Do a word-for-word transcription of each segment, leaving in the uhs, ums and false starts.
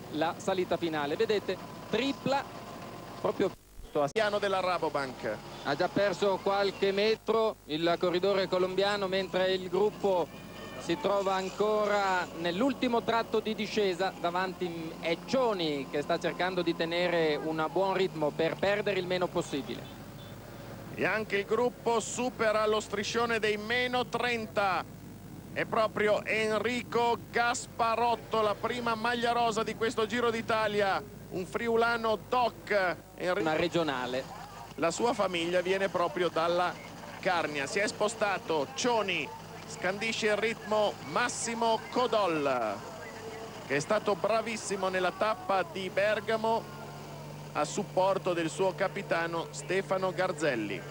la salita finale. Vedete, tripla proprio a piano della Rabobank. Ha già perso qualche metro il corridore colombiano, mentre il gruppo si trova ancora nell'ultimo tratto di discesa. Davanti è Cioni che sta cercando di tenere un buon ritmo per perdere il meno possibile. E anche il gruppo supera lo striscione dei meno trenta. È proprio Enrico Gasparotto, la prima maglia rosa di questo Giro d'Italia, un friulano doc. Enrico... Una regionale. La sua famiglia viene proprio dalla Carnia. Si è spostato Cioni, scandisce il ritmo Massimo Codol, che è stato bravissimo nella tappa di Bergamo a supporto del suo capitano Stefano Garzelli.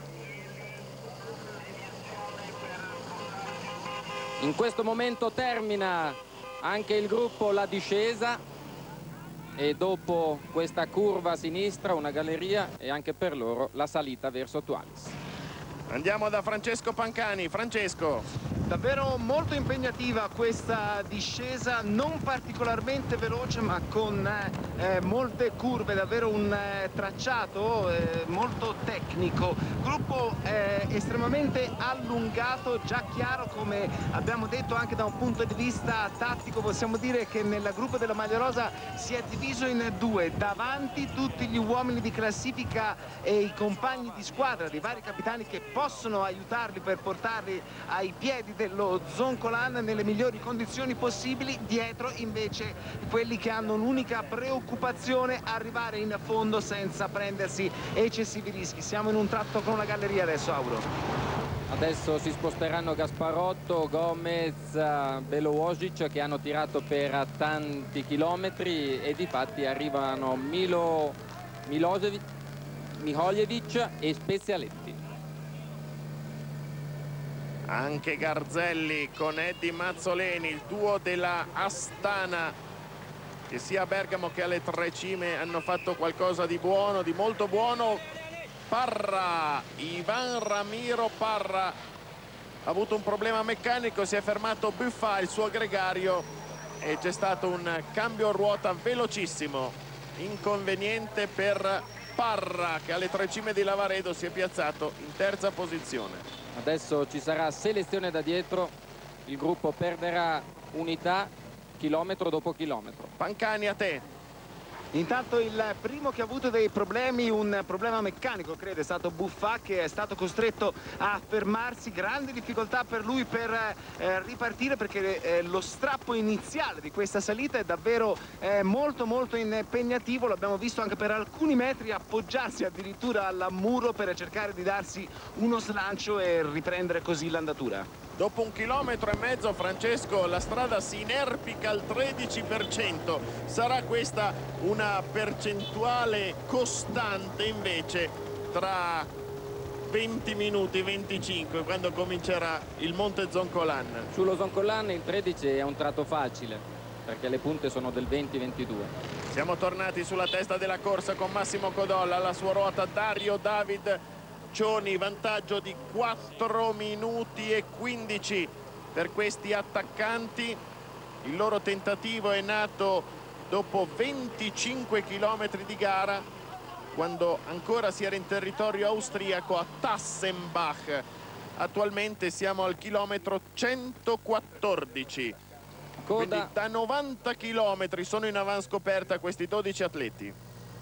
In questo momento termina anche il gruppo la discesa e dopo questa curva a sinistra una galleria e anche per loro la salita verso Tualis. Andiamo da Francesco Pancani. Francesco. Davvero molto impegnativa questa discesa, non particolarmente veloce ma con eh, molte curve, davvero un eh, tracciato eh, molto tecnico. Gruppo eh, estremamente allungato, già chiaro, come abbiamo detto anche da un punto di vista tattico. Possiamo dire che nel gruppo della maglia rosa si è diviso in due: davanti tutti gli uomini di classifica e i compagni di squadra dei vari capitani che possono aiutarli per portarli ai piedi dello Zoncolan nelle migliori condizioni possibili. Dietro invece quelli che hanno un'unica preoccupazione: arrivare in fondo senza prendersi eccessivi rischi. Siamo in un tratto con una galleria adesso, Auro. Adesso si sposteranno Gasparotto, Gomez, Belowosic, che hanno tirato per tanti chilometri, e di fatti arrivano Milo, Milosevic, Miholjevic e Spezialetti. Anche Garzelli con Eddie Mazzoleni, il duo della Astana, che sia a Bergamo che alle Tre Cime hanno fatto qualcosa di buono, di molto buono. Parra, Ivan Ramiro Parra ha avuto un problema meccanico, si è fermato Buffà, il suo gregario, e c'è stato un cambio ruota velocissimo, inconveniente per Parra, che alle Tre Cime di Lavaredo si è piazzato in terza posizione. Adesso ci sarà selezione da dietro, il gruppo perderà unità chilometro dopo chilometro. Pancani, a te. Intanto il primo che ha avuto dei problemi, un problema meccanico credo, è stato Buffà, che è stato costretto a fermarsi. Grande difficoltà per lui per eh, ripartire, perché eh, lo strappo iniziale di questa salita è davvero eh, molto molto impegnativo. L'abbiamo visto anche per alcuni metri appoggiarsi addirittura al muro per cercare di darsi uno slancio e riprendere così l'andatura. Dopo un chilometro e mezzo, Francesco, la strada si inerpica al tredici per cento. Sarà questa una percentuale costante invece tra venti minuti, venticinque, quando comincerà il Monte Zoncolan? Sullo Zoncolan il tredici è un tratto facile, perché le punte sono del venti ventidue. Siamo tornati sulla testa della corsa con Massimo Codol, alla sua ruota Dario David Cioni, vantaggio di quattro minuti e quindici per questi attaccanti. Il loro tentativo è nato dopo venticinque chilometri di gara, quando ancora si era in territorio austriaco a Tassenbach. Attualmente siamo al chilometro centoquattordici. Coda. Quindi da novanta chilometri sono in avanscoperta questi dodici atleti.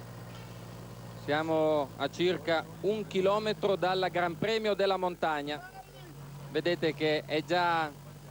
Siamo a circa un chilometro dal Gran Premio della Montagna. Vedete che è già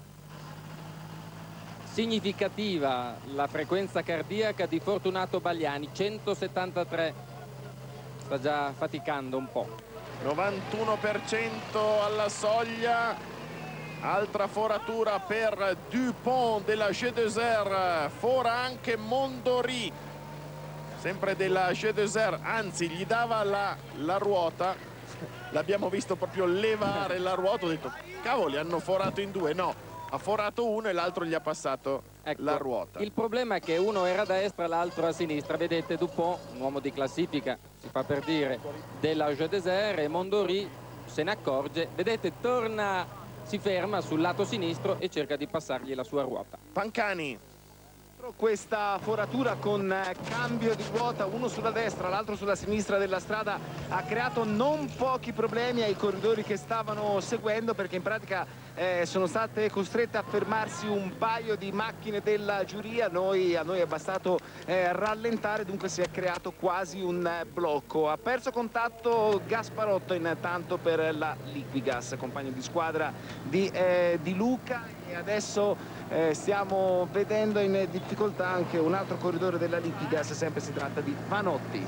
significativa la frequenza cardiaca di Fortunato Bagliani, centosettantatré. Sta già faticando un po'. novantuno per cento alla soglia. Altra foratura per Dupont della G deux R. Fora anche Mondori, sempre della G deux R, anzi gli dava la, la ruota. L'abbiamo visto proprio levare la ruota. Ho detto, cavoli, hanno forato in due. No, ha forato uno e l'altro gli ha passato ecco, la ruota. Il problema è che uno era a destra e l'altro a sinistra. Vedete, Dupont, un uomo di classifica, si fa per dire, della G deux R, e Mondori se ne accorge. Vedete, torna, si ferma sul lato sinistro e cerca di passargli la sua ruota. Pancani. Questa foratura con cambio di ruota, uno sulla destra, l'altro sulla sinistra della strada, ha creato non pochi problemi ai corridori che stavano seguendo, perché in pratica eh, sono state costrette a fermarsi un paio di macchine della giuria. Noi, a noi è bastato eh, rallentare, dunque si è creato quasi un blocco. Ha perso contatto Gasparotto intanto per la Liquigas, compagno di squadra di, eh, di Luca, e adesso Eh, stiamo vedendo in difficoltà anche un altro corridore della Liquigas, sempre si tratta di Vanotti.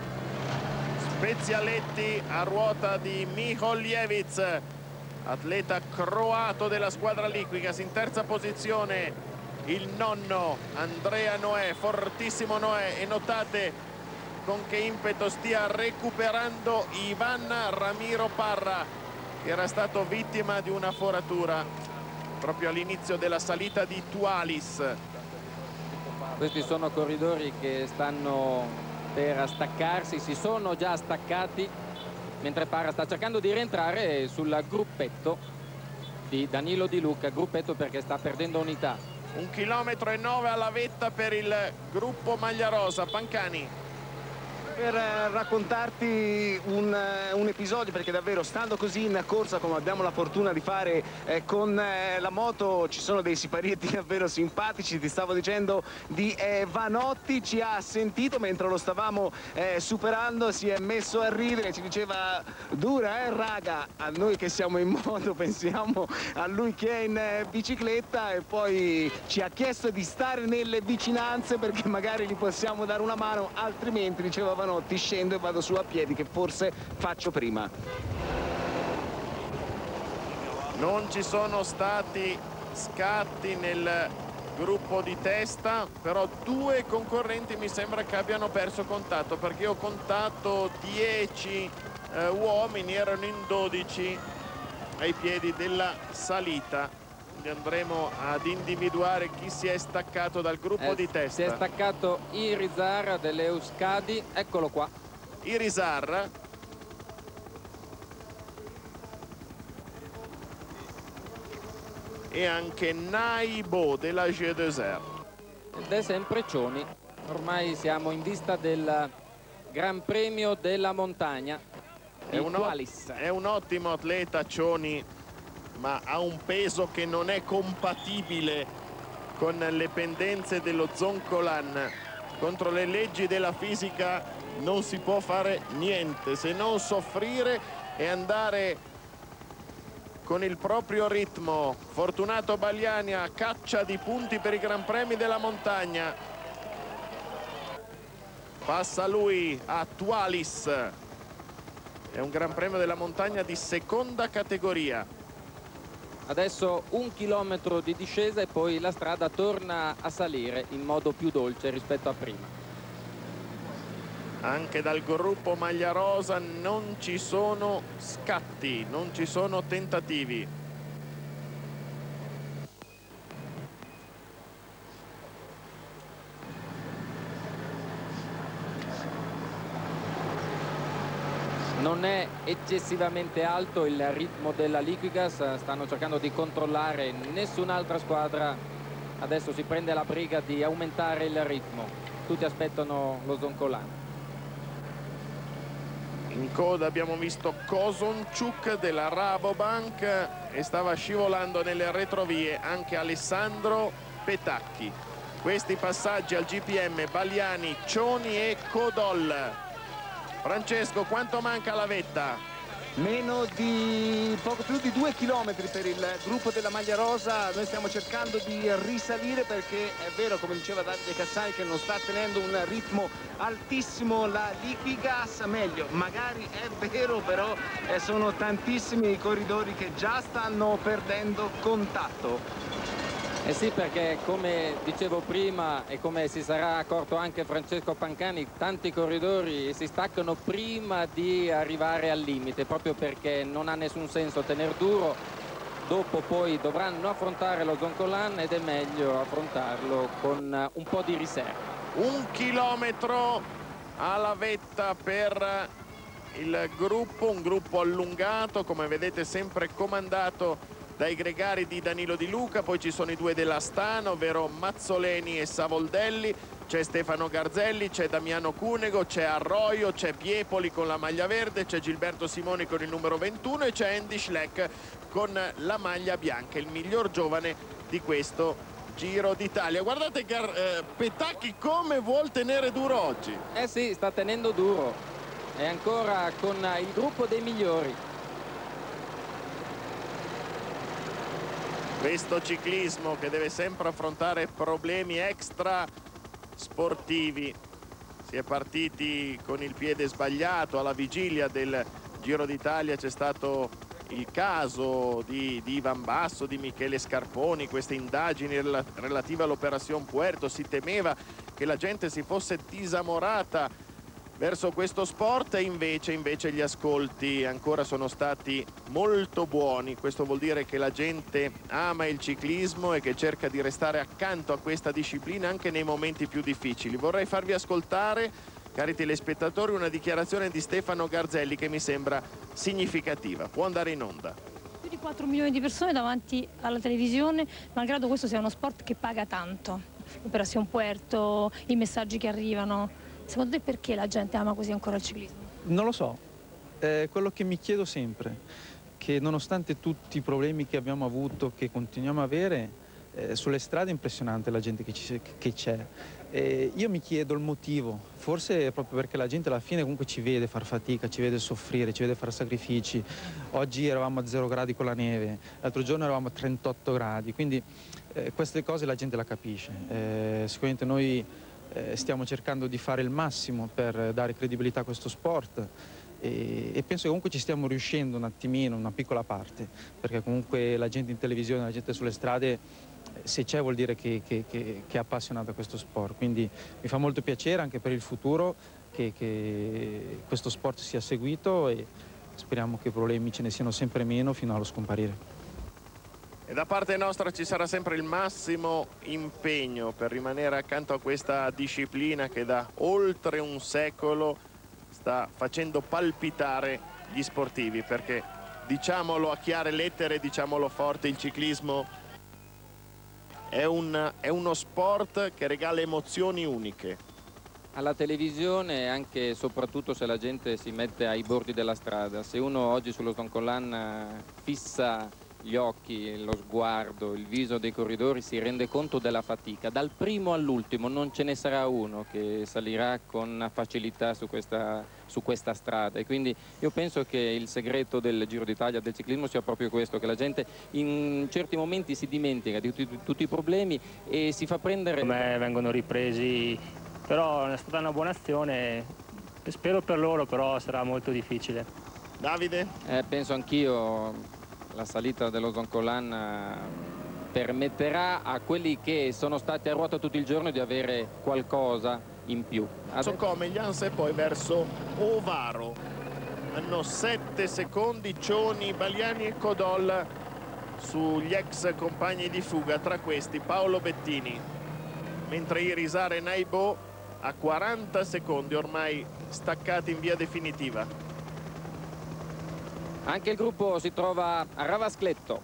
Spezialetti a ruota di Miholjevic, atleta croato della squadra Liquigas. In terza posizione il nonno Andrea Noè, fortissimo Noè, e notate con che impeto stia recuperando Ivan Ramiro Parra, che era stato vittima di una foratura proprio all'inizio della salita di Tualis. Questi sono corridori che stanno per staccarsi, si sono già staccati, mentre Parra sta cercando di rientrare sul gruppetto di Danilo Di Luca, gruppetto perché sta perdendo unità. Un chilometro e nove alla vetta per il gruppo maglia rosa. Pancani. Per raccontarti un, un episodio, perché davvero stando così in corsa come abbiamo la fortuna di fare eh, con eh, la moto, ci sono dei siparietti davvero simpatici. Ti stavo dicendo di eh, Vanotti, ci ha sentito mentre lo stavamo eh, superando, si è messo a ridere, ci diceva: dura eh raga, a noi che siamo in moto pensiamo a lui che è in eh, bicicletta, e poi ci ha chiesto di stare nelle vicinanze perché magari gli possiamo dare una mano, altrimenti, diceva Vanotti, ti scendo e vado su a piedi, che forse faccio prima. Non ci sono stati scatti nel gruppo di testa, però due concorrenti mi sembra che abbiano perso contatto, perché ho contato dieci eh, uomini, erano in dodici ai piedi della salita. Quindi andremo ad individuare chi si è staccato dal gruppo eh, di testa. Si è staccato Irizar dell'Euskadi, eccolo qua. Irizar. E anche Naibo della G due R. Ed è sempre Cioni. Ormai siamo in vista del Gran Premio della Montagna. È un, è un ottimo atleta Cioni, ma ha un peso che non è compatibile con le pendenze dello Zoncolan. Contro le leggi della fisica non si può fare niente se non soffrire e andare con il proprio ritmo. Fortunato Bagliani a caccia di punti per i Gran Premi della Montagna. Passa lui a Tualis. È un Gran Premio della Montagna di seconda categoria. Adesso un chilometro di discesa e poi la strada torna a salire in modo più dolce rispetto a prima. Anche dal gruppo maglia rosa non ci sono scatti, non ci sono tentativi. Non è eccessivamente alto il ritmo della Liquigas, stanno cercando di controllare, nessun'altra squadra adesso si prende la briga di aumentare il ritmo, tutti aspettano lo Zoncolan. In coda abbiamo visto Kozonchuk della Rabobank e stava scivolando nelle retrovie anche Alessandro Petacchi. Questi passaggi al G P M Bagliani, Cioni e Codol. Francesco, quanto manca alla vetta? Meno di poco più di due chilometri per il gruppo della maglia rosa. Noi stiamo cercando di risalire perché è vero, come diceva Davide Cassani, che non sta tenendo un ritmo altissimo la Liquigas. Meglio, magari è vero, però eh, sono tantissimi i corridori che già stanno perdendo contatto. Eh sì, perché come dicevo prima e come si sarà accorto anche Francesco Pancani, tanti corridori si staccano prima di arrivare al limite, proprio perché non ha nessun senso tener duro, dopo poi dovranno affrontare lo Zoncolan ed è meglio affrontarlo con un po' di riserva. Un chilometro alla vetta per il gruppo, un gruppo allungato, come vedete sempre comandato dai gregari di Danilo Di Luca, poi ci sono i due dell'Astana, ovvero Mazzoleni e Savoldelli, c'è Stefano Garzelli, c'è Damiano Cunego, c'è Arroyo, c'è Piepoli con la maglia verde, c'è Gilberto Simoni con il numero ventuno e c'è Andy Schleck con la maglia bianca, il miglior giovane di questo Giro d'Italia. Guardate eh, Petacchi come vuol tenere duro oggi. Eh sì, sta tenendo duro, è ancora con il gruppo dei migliori. Questo ciclismo che deve sempre affrontare problemi extra sportivi. Si è partiti con il piede sbagliato alla vigilia del Giro d'Italia, c'è stato il caso di, di Ivan Basso, di Michele Scarponi, queste indagini rel relative all'Operazione Puerto. Si temeva che la gente si fosse disamorata verso questo sport e invece, invece gli ascolti ancora sono stati molto buoni. Questo vuol dire che la gente ama il ciclismo e che cerca di restare accanto a questa disciplina anche nei momenti più difficili. Vorrei farvi ascoltare, cari telespettatori, una dichiarazione di Stefano Garzelli che mi sembra significativa. Può andare in onda. Più di quattro milioni di persone davanti alla televisione, malgrado questo sia uno sport che paga tanto. Operazione Puerto, i messaggi che arrivano. Secondo te perché la gente ama così ancora il ciclismo? Non lo so, è quello che mi chiedo sempre, che nonostante tutti i problemi che abbiamo avuto, che continuiamo a avere, eh, sulle strade è impressionante la gente che c'è. Eh, io mi chiedo il motivo, forse è proprio perché la gente alla fine comunque ci vede far fatica, ci vede soffrire, ci vede fare sacrifici. Oggi eravamo a zero gradi con la neve, l'altro giorno eravamo a trentotto gradi, quindi eh, queste cose la gente la capisce. Eh, sicuramente noi Eh, stiamo cercando di fare il massimo per dare credibilità a questo sport e, e penso che comunque ci stiamo riuscendo un attimino, una piccola parte, perché comunque la gente in televisione, la gente sulle strade, se c'è vuol dire che, che, che, che è appassionata a questo sport, quindi mi fa molto piacere anche per il futuro che, che questo sport sia seguito e speriamo che problemi ce ne siano sempre meno fino allo scomparire. E da parte nostra ci sarà sempre il massimo impegno per rimanere accanto a questa disciplina che da oltre un secolo sta facendo palpitare gli sportivi, perché diciamolo a chiare lettere, diciamolo forte, il ciclismo è, un, è uno sport che regala emozioni uniche. Alla televisione, anche e soprattutto se la gente si mette ai bordi della strada, se uno oggi sullo Zoncolan fissa gli occhi, lo sguardo, il viso dei corridori, si rende conto della fatica. Dal primo all'ultimo non ce ne sarà uno che salirà con facilità su questa, su questa strada, e quindi io penso che il segreto del Giro d'Italia, del ciclismo, sia proprio questo, che la gente in certi momenti si dimentica di tutti, tutti i problemi e si fa prendere. Come vengono ripresi, però è stata una buona azione, spero per loro, però sarà molto difficile. Davide? Eh, penso anch'io. La salita dello Zoncolan permetterà a quelli che sono stati a ruota tutto il giorno di avere qualcosa in più. Socomiglians e poi verso Ovaro. Hanno sette secondi Cioni, Baliani e Codol sugli ex compagni di fuga, tra questi Paolo Bettini. Mentre Irisare Naibo a quaranta secondi ormai staccati in via definitiva. Anche il gruppo si trova a Ravascletto.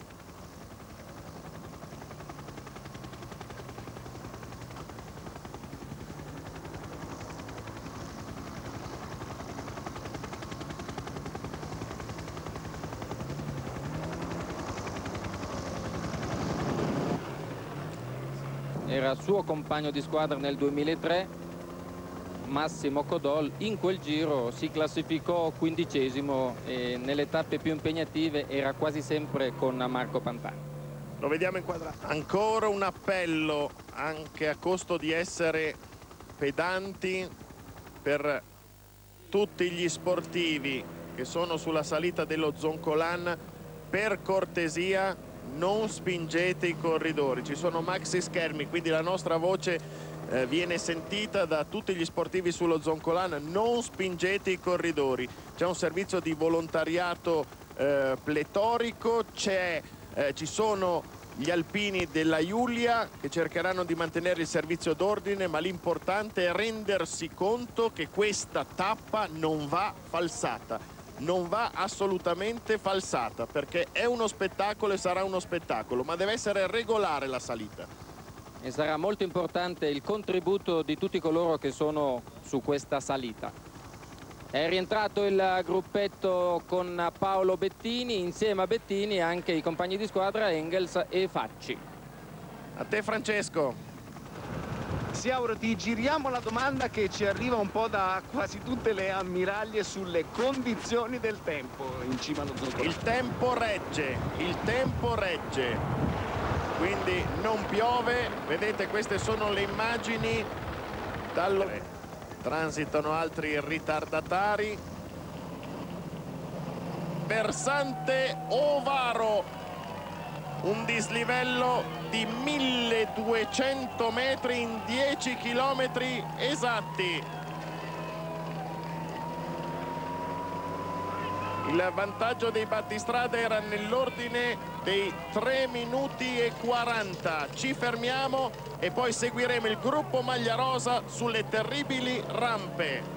Era suo compagno di squadra nel duemilatré. Massimo Codol in quel giro si classificò quindicesimo e nelle tappe più impegnative era quasi sempre con Marco Pantani. Lo vediamo inquadrato. Ancora un appello, anche a costo di essere pedanti, per tutti gli sportivi che sono sulla salita dello Zoncolan: per cortesia non spingete i corridori. Ci sono maxi schermi, quindi la nostra voce Eh, viene sentita da tutti gli sportivi sullo Zoncolan: non spingete i corridori. C'è un servizio di volontariato eh, pletorico, c'è, eh, ci sono gli alpini della Giulia che cercheranno di mantenere il servizio d'ordine, ma l'importante è rendersi conto che questa tappa non va falsata. non va assolutamente falsata, perché è uno spettacolo e sarà uno spettacolo, ma deve essere regolare la salita. E sarà molto importante il contributo di tutti coloro che sono su questa salita. È rientrato il gruppetto con Paolo Bettini, insieme a Bettini anche i compagni di squadra Engels e Facci. A te Francesco. Sì, Auro, ti giriamo la domanda che ci arriva un po' da quasi tutte le ammiraglie sulle condizioni del tempo in cima allo Zoncolan. Il tempo regge, il tempo regge, quindi non piove. Vedete, queste sono le immagini dallo... transitano altri ritardatari. Versante Ovaro, un dislivello di milleduecento metri in dieci chilometri esatti. Il vantaggio dei battistrada era nell'ordine dei tre minuti e quaranta. Ci fermiamo e poi seguiremo il gruppo maglia rosa sulle terribili rampe.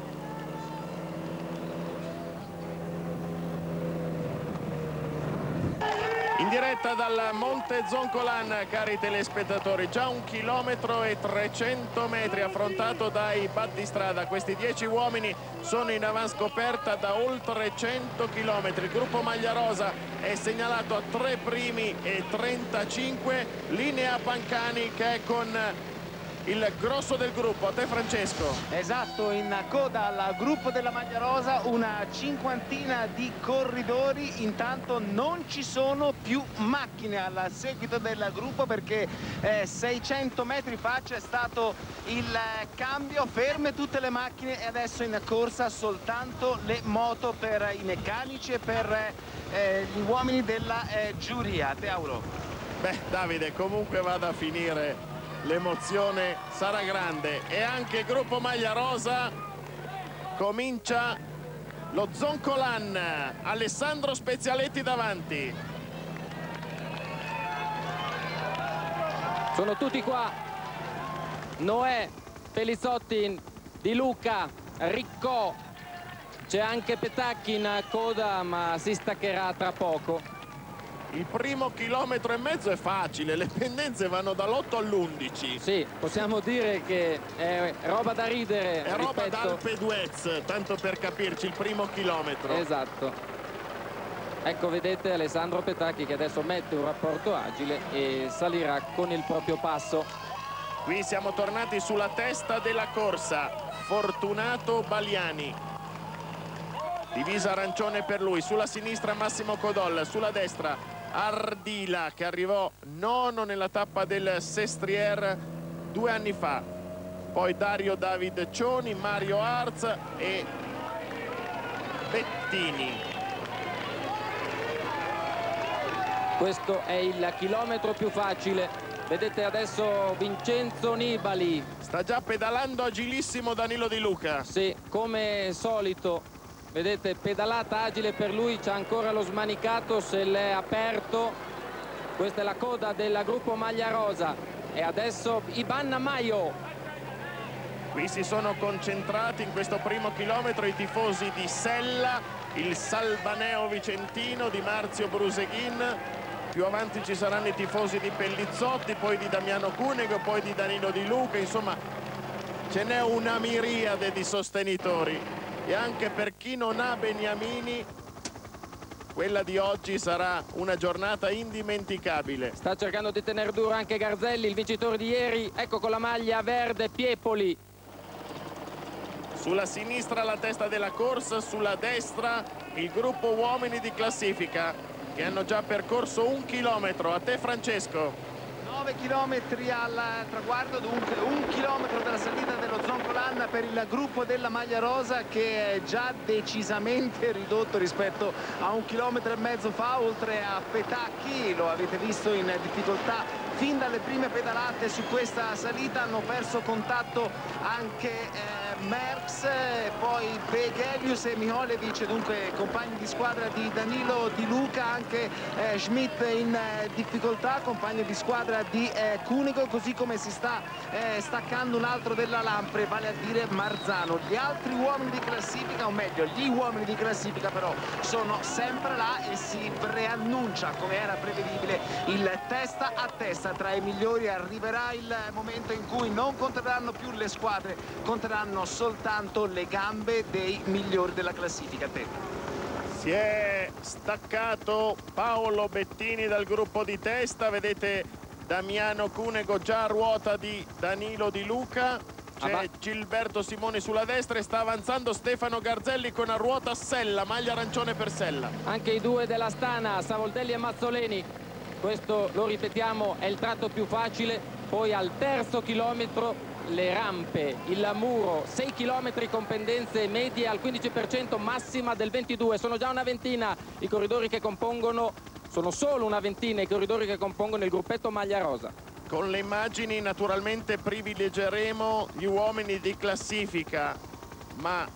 In diretta dal Monte Zoncolan, cari telespettatori, già un chilometro e trecento metri affrontato dai battistrada. Questi dieci uomini sono in avanscoperta da oltre cento chilometri. Il gruppo maglia rosa è segnalato a tre primi e trentacinque, linea Pancani che è con il grosso del gruppo. A te Francesco. Esatto, in coda al gruppo della maglia rosa una cinquantina di corridori. Intanto non ci sono più macchine al seguito del gruppo, perché eh, seicento metri fa c'è stato il eh, cambio, ferme tutte le macchine e adesso in corsa soltanto le moto per i meccanici e per eh, gli uomini della eh, giuria. Te Auro. Beh Davide, comunque vada a finire, l'emozione sarà grande e anche il gruppo maglia rosa comincia lo Zoncolan. Alessandro Spezialetti davanti. Sono tutti qua: Noè, Pelizzotti, Di Luca, Riccò, c'è anche Petacchi in coda ma si staccherà tra poco. Il primo chilometro e mezzo è facile, le pendenze vanno dall'otto all'undici. Sì, possiamo dire che è roba da ridere. È roba ripeto. d'Alpe d'Huez, tanto per capirci, il primo chilometro. Esatto. Ecco, vedete Alessandro Petacchi che adesso mette un rapporto agile e salirà con il proprio passo. Qui siamo tornati sulla testa della corsa. Fortunato Baliani. Divisa arancione per lui, sulla sinistra Massimo Codol, sulla destra Ardila che arrivò nono nella tappa del Sestriere due anni fa. Poi Dario David Cioni, Mario Arz e Bettini. Questo è il chilometro più facile. Vedete adesso Vincenzo Nibali. Sta già pedalando agilissimo Danilo Di Luca. Sì, come solito. Vedete, pedalata agile per lui, c'è ancora lo smanicato, se l'è aperto. Questa è la coda del gruppo maglia rosa. E adesso Iban Maio. Qui si sono concentrati in questo primo chilometro i tifosi di Sella, il Salbaneo Vicentino, di Marzio Bruseghin. Più avanti ci saranno i tifosi di Pellizzotti, poi di Damiano Cunego, poi di Danilo Di Luca. Insomma, ce n'è una miriade di sostenitori. E anche per chi non ha Beniamini, quella di oggi sarà una giornata indimenticabile. Sta cercando di tenere duro anche Garzelli, il vincitore di ieri. Ecco con la maglia verde Piepoli. Sulla sinistra la testa della corsa, sulla destra il gruppo uomini di classifica che hanno già percorso un chilometro. A te Francesco. nove chilometri al traguardo, dunque un chilometro della salita dello Zoncolan per il gruppo della maglia rosa, che è già decisamente ridotto rispetto a un chilometro e mezzo fa. Oltre a Petacchi, lo avete visto in difficoltà fin dalle prime pedalate su questa salita, hanno perso contatto anche eh, Merckx, eh, poi Begelius e Miholevic, dunque compagni di squadra di Danilo Di Luca, anche eh, Schmidt in eh, difficoltà, compagno di squadra di eh, Cunego, così come si sta eh, staccando un altro della Lampre, vale a dire Marzano. Gli altri uomini di classifica, o meglio gli uomini di classifica però sono sempre là e si preannuncia, come era prevedibile, il testa a testa tra i migliori. Arriverà il momento in cui non conteranno più le squadre, conteranno soltanto le gambe dei migliori della classifica. Te. Si è staccato Paolo Bettini dal gruppo di testa, vedete Damiano Cunego già a ruota di Danilo Di Luca, c'è Gilberto Simoni sulla destra e sta avanzando Stefano Garzelli con a ruota Sella, maglia arancione per Sella. Anche i due dell'Astana, Savoldelli e Mazzoleni, questo lo ripetiamo è il tratto più facile, poi al terzo chilometro le rampe, il muro, sei chilometri con pendenze medie al quindici per cento, massima del ventidue, sono già una ventina i corridori che compongono, sono solo una ventina i corridori che compongono il gruppetto maglia rosa. Con le immagini naturalmente privilegeremo gli uomini di classifica, ma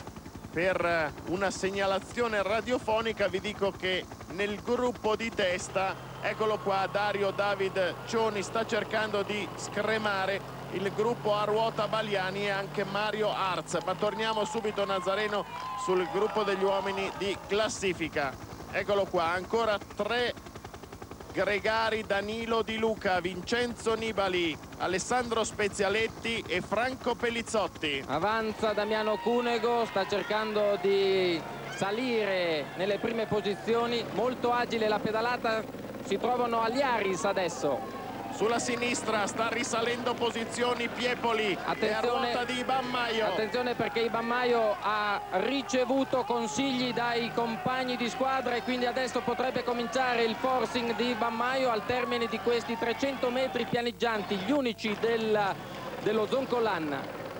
per una segnalazione radiofonica vi dico che nel gruppo di testa, eccolo qua, Dario David Cioni sta cercando di scremare il gruppo a ruota Baliani e anche Mario Arz, ma torniamo subito Nazareno sul gruppo degli uomini di classifica. Eccolo qua, ancora tre gregari: Danilo Di Luca, Vincenzo Nibali, Alessandro Spezialetti e Franco Pellizzotti. Avanza Damiano Cunego, sta cercando di salire nelle prime posizioni, molto agile la pedalata, si trovano agli Aris adesso. Sulla sinistra sta risalendo posizioni Piepoli, attenzione, e a ruota di Bammaio. Attenzione perché Bammaio ha ricevuto consigli dai compagni di squadra e quindi adesso potrebbe cominciare il forcing di Bammaio al termine di questi trecento metri pianeggianti, gli unici del, dello Zoncolan.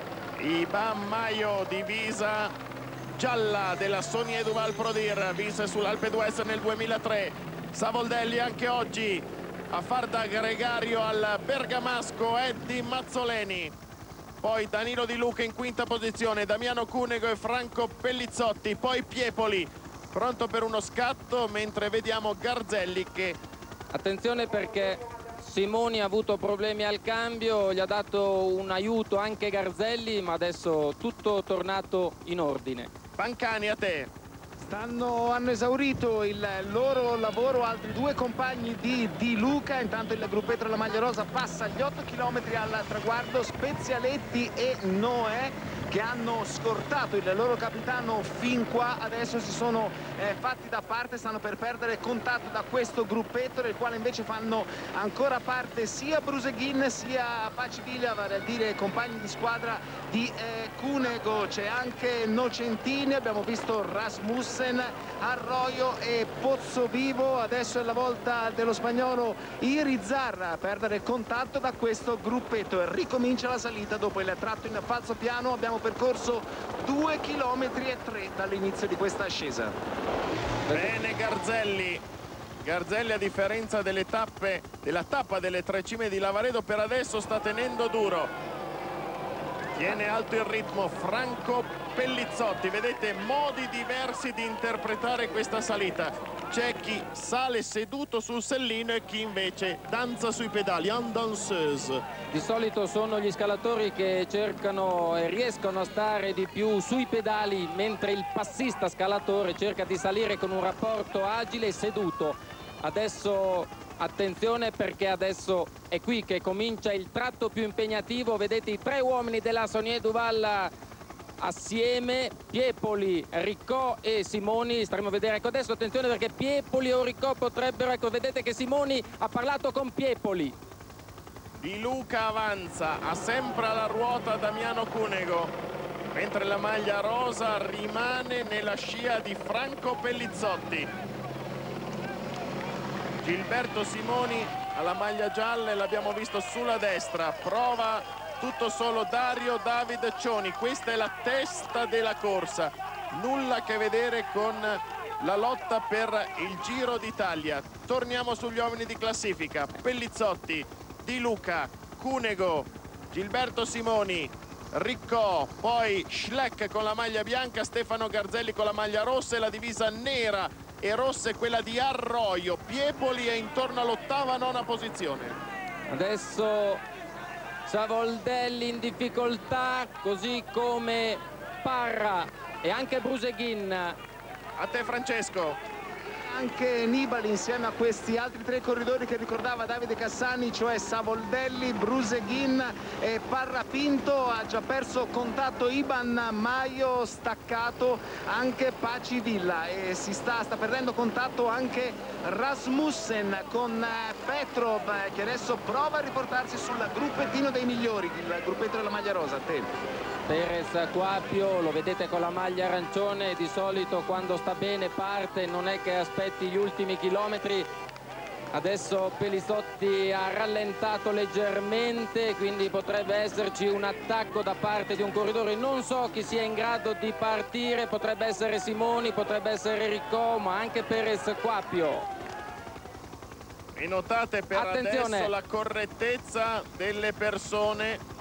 Bammaio, divisa gialla della Sonia Duval Prodir, vinse sull'Alpe d'Huez nel duemilatré. Savoldelli anche oggi a far da gregario al bergamasco Eddie Mazzoleni. Poi Danilo Di Luca in quinta posizione, Damiano Cunego e Franco Pellizzotti, poi Piepoli pronto per uno scatto, mentre vediamo Garzelli che... Attenzione perché Simoni ha avuto problemi al cambio, gli ha dato un aiuto anche Garzelli, ma adesso tutto tornato in ordine. Pancani, a te. Stanno, hanno esaurito il loro lavoro altri due compagni di Di Luca, intanto il gruppetto della maglia rosa passa gli otto chilometri al traguardo. Spezialetti e Noè, che hanno scortato il loro capitano fin qua, adesso si sono eh, fatti da parte, stanno per perdere contatto da questo gruppetto, del quale invece fanno ancora parte sia Bruseghin sia Paciviglia, vale a dire compagni di squadra di eh, Cunego. C'è anche Nocentini, abbiamo visto Rasmussen, Arroyo e Pozzovivo. Adesso è la volta dello spagnolo Irizarra a perdere contatto da questo gruppetto e ricomincia la salita dopo il tratto in falso piano. Abbiamo percorso due chilometri e tre dall'inizio di questa ascesa. Bene Garzelli. Garzelli, a differenza delle tappe, della tappa delle tre cime di Lavaredo, per adesso sta tenendo duro. Tiene alto il ritmo Franco Pellizzotti. Vedete modi diversi di interpretare questa salita. C'è chi sale seduto sul sellino e chi invece danza sui pedali, en danseuse. Di solito sono gli scalatori che cercano e riescono a stare di più sui pedali, mentre il passista scalatore cerca di salire con un rapporto agile e seduto. Adesso attenzione perché adesso è qui che comincia il tratto più impegnativo. Vedete i tre uomini della Sonia Duval assieme, Piepoli, Riccò e Simoni. Staremo a vedere, ecco adesso attenzione perché Piepoli o Riccò potrebbero, ecco vedete che Simoni ha parlato con Piepoli. Di Luca avanza, ha sempre alla ruota Damiano Cunego, mentre la maglia rosa rimane nella scia di Franco Pellizzotti. Gilberto Simoni alla maglia gialla e l'abbiamo visto sulla destra, prova tutto solo Dario David Cioni. Questa è la testa della corsa, nulla a che vedere con la lotta per il Giro d'Italia. Torniamo sugli uomini di classifica: Pellizzotti, Di Luca, Cunego, Gilberto Simoni, Riccò, poi Schleck con la maglia bianca, Stefano Garzelli con la maglia rossa e la divisa nera e rossa è quella di Arroyo. Piepoli è intorno all'ottava nona posizione. Adesso Savoldelli in difficoltà, così come Parra e anche Bruseghin. A te Francesco. Anche Nibali insieme a questi altri tre corridori che ricordava Davide Cassani, cioè Savoldelli, Bruseghin e Parra Pinto. Ha già perso contatto Iban Maio, staccato anche Paci Villa e si sta, sta perdendo contatto anche Rasmussen con Petrov che adesso prova a riportarsi sul gruppettino dei migliori, il gruppetto della maglia rosa. A te. Perez Quapio, lo vedete con la maglia arancione, di solito quando sta bene parte, non è che aspetti gli ultimi chilometri. Adesso Pellizotti ha rallentato leggermente, quindi potrebbe esserci un attacco da parte di un corridore, non so chi sia in grado di partire, potrebbe essere Simoni, potrebbe essere Riccò, ma anche Perez Quapio. E notate per Attenzione. adesso la correttezza delle persone.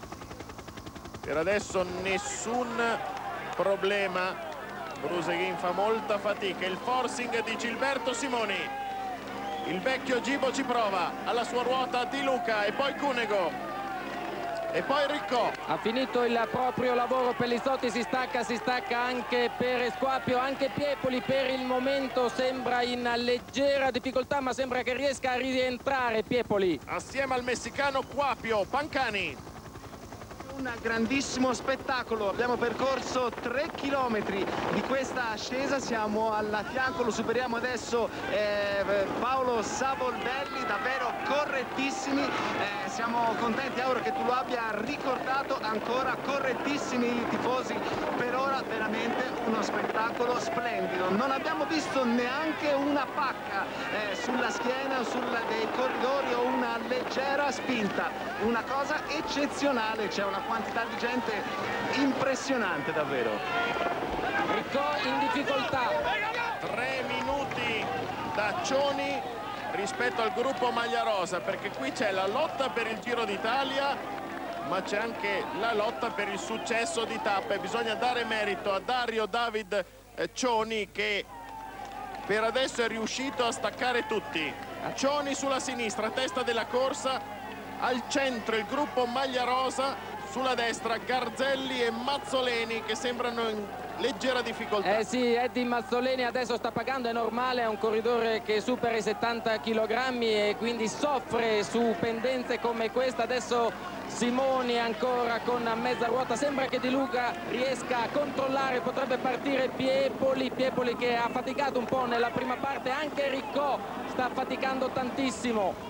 Per adesso nessun problema. Bruseghin fa molta fatica. Il forcing di Gilberto Simoni. Il vecchio Gibo ci prova. Alla sua ruota Di Luca e poi Cunego. E poi Riccò. Ha finito il proprio lavoro Pellizotti, si stacca, si stacca anche Perez Quapio, anche Piepoli per il momento sembra in leggera difficoltà, ma sembra che riesca a rientrare Piepoli. Assieme al messicano Quapio, Pancani. Un grandissimo spettacolo, abbiamo percorso tre chilometri di questa ascesa, siamo al fianco, lo superiamo adesso, eh, Paolo Savoldelli, davvero correttissimi, eh, siamo contenti Auro che tu lo abbia ricordato, ancora correttissimi i tifosi, per ora veramente uno spettacolo splendido, non abbiamo visto neanche una pacca eh, sulla schiena o sul, dei corridori o una leggera spinta, una cosa eccezionale, c'è una quantità di gente impressionante davvero. Riccò in difficoltà. Tre minuti da Cioni rispetto al gruppo maglia rosa, perché qui c'è la lotta per il Giro d'Italia, ma c'è anche la lotta per il successo di tappe. Bisogna dare merito a Dario David Cioni che per adesso è riuscito a staccare tutti. Cioni sulla sinistra, testa della corsa, al centro il gruppo maglia rosa, sulla destra Garzelli e Mazzoleni che sembrano in leggera difficoltà. Eh sì, Eddie Mazzoleni adesso sta pagando, è normale, è un corridore che supera i settanta chilogrammi e quindi soffre su pendenze come questa. Adesso Simoni ancora con mezza ruota, sembra che Di Luca riesca a controllare, potrebbe partire Piepoli, Piepoli che ha faticato un po' nella prima parte, anche Riccò sta faticando tantissimo.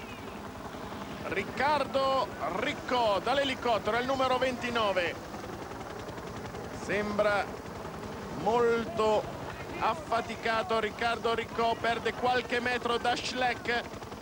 Riccardo Riccò dall'elicottero, è il numero ventinove, sembra molto affaticato Riccardo Riccò, perde qualche metro da Schleck.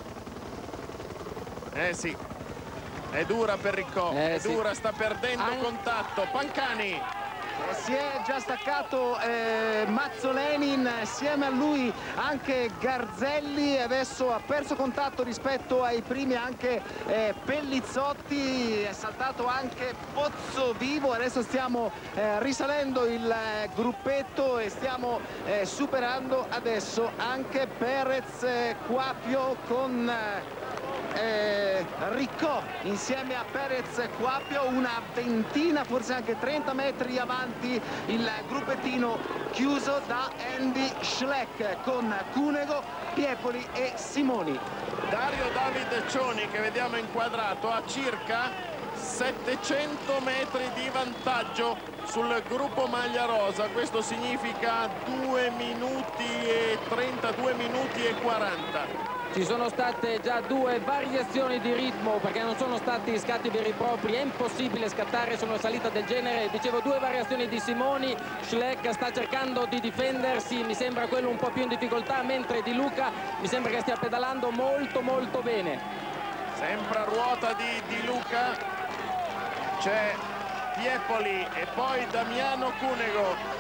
Eh sì, è dura per Riccò, eh è sì. dura, sta perdendo An contatto. Pancani. Si è già staccato eh, Mazzoleni, insieme a lui anche Garzelli, adesso ha perso contatto rispetto ai primi anche eh, Pellizzotti, è saltato anche Pozzovivo, adesso stiamo eh, risalendo il eh, gruppetto e stiamo eh, superando adesso anche Perez eh, Quapio con eh, Eh, Riccò insieme a Perez Quapio, una ventina forse anche trenta metri avanti il gruppettino chiuso da Andy Schleck con Cunego, Piepoli e Simoni. Dario David Cioni che vediamo inquadrato a circa settecento metri di vantaggio sul gruppo maglia rosa, questo significa due minuti e trenta, due minuti e quaranta. Ci sono state già due variazioni di ritmo perché non sono stati scatti veri e propri, è impossibile scattare su una salita del genere. Dicevo, due variazioni di Simoni, Schleck sta cercando di difendersi, mi sembra quello un po' più in difficoltà, mentre Di Luca mi sembra che stia pedalando molto molto bene. Sempre a ruota di Di Luca c'è Piepoli e poi Damiano Cunego.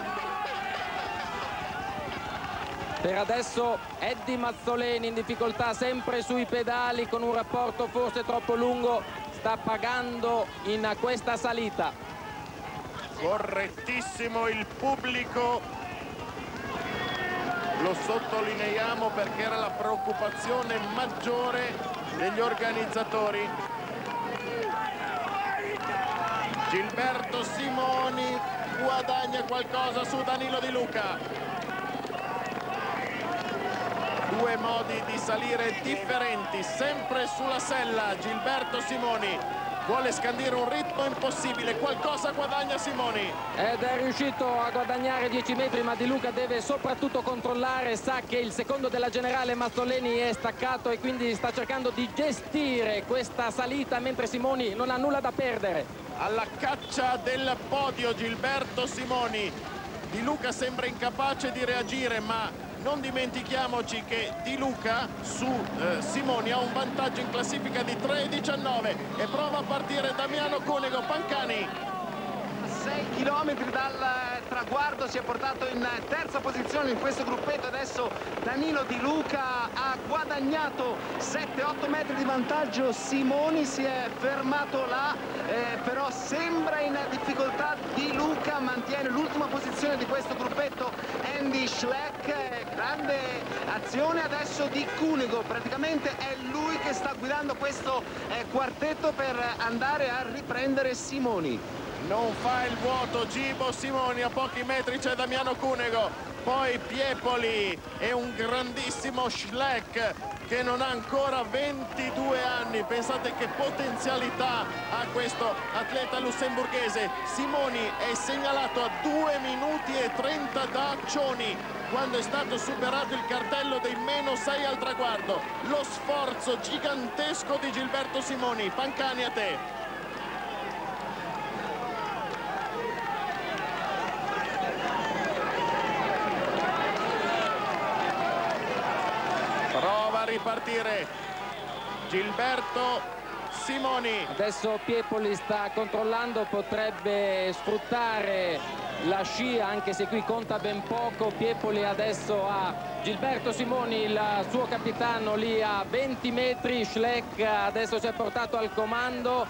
Per adesso Eddie Mazzoleni in difficoltà sempre sui pedali con un rapporto forse troppo lungo, sta pagando in questa salita. Correttissimo il pubblico, lo sottolineiamo perché era la preoccupazione maggiore degli organizzatori. Gilberto Simoni guadagna qualcosa su Danilo Di Luca. Due modi di salire differenti, sempre sulla sella. Gilberto Simoni vuole scandire un ritmo impossibile, qualcosa guadagna Simoni. Ed è riuscito a guadagnare dieci metri, ma Di Luca deve soprattutto controllare, sa che il secondo della generale Mazzoleni è staccato e quindi sta cercando di gestire questa salita, mentre Simoni non ha nulla da perdere. Alla caccia del podio Gilberto Simoni. Di Luca sembra incapace di reagire, ma non dimentichiamoci che Di Luca su eh, Simoni ha un vantaggio in classifica di tre diciannove e prova a partire Damiano Cunego. Pancani. sei chilometri dal traguardo, si è portato in terza posizione in questo gruppetto. Adesso Danilo Di Luca ha guadagnato sette otto metri di vantaggio. Simoni si è fermato là, eh, però sembra in difficoltà. Di Luca mantiene l'ultima posizione di questo gruppetto. Andy Schleck, grande azione adesso di Cunego, praticamente è lui che sta guidando questo eh, quartetto per andare a riprendere Simoni. Non fa il vuoto Gibo Simoni, a pochi metri c'è Damiano Cunego, poi Piepoli e un grandissimo Schleck che non ha ancora ventidue anni. Pensate che potenzialità ha questo atleta lussemburghese. Simoni è segnalato a due minuti e trenta da Accioni quando è stato superato il cartello dei meno sei al traguardo. Lo sforzo gigantesco di Gilberto Simoni. Pancani, a te. Prova a ripartire Gilberto Simoni. Adesso Piepoli sta controllando, potrebbe sfruttare la scia, anche se qui conta ben poco. Piepoli adesso ha Gilberto Simoni, il suo capitano, lì a venti metri. Schleck adesso si è portato al comando.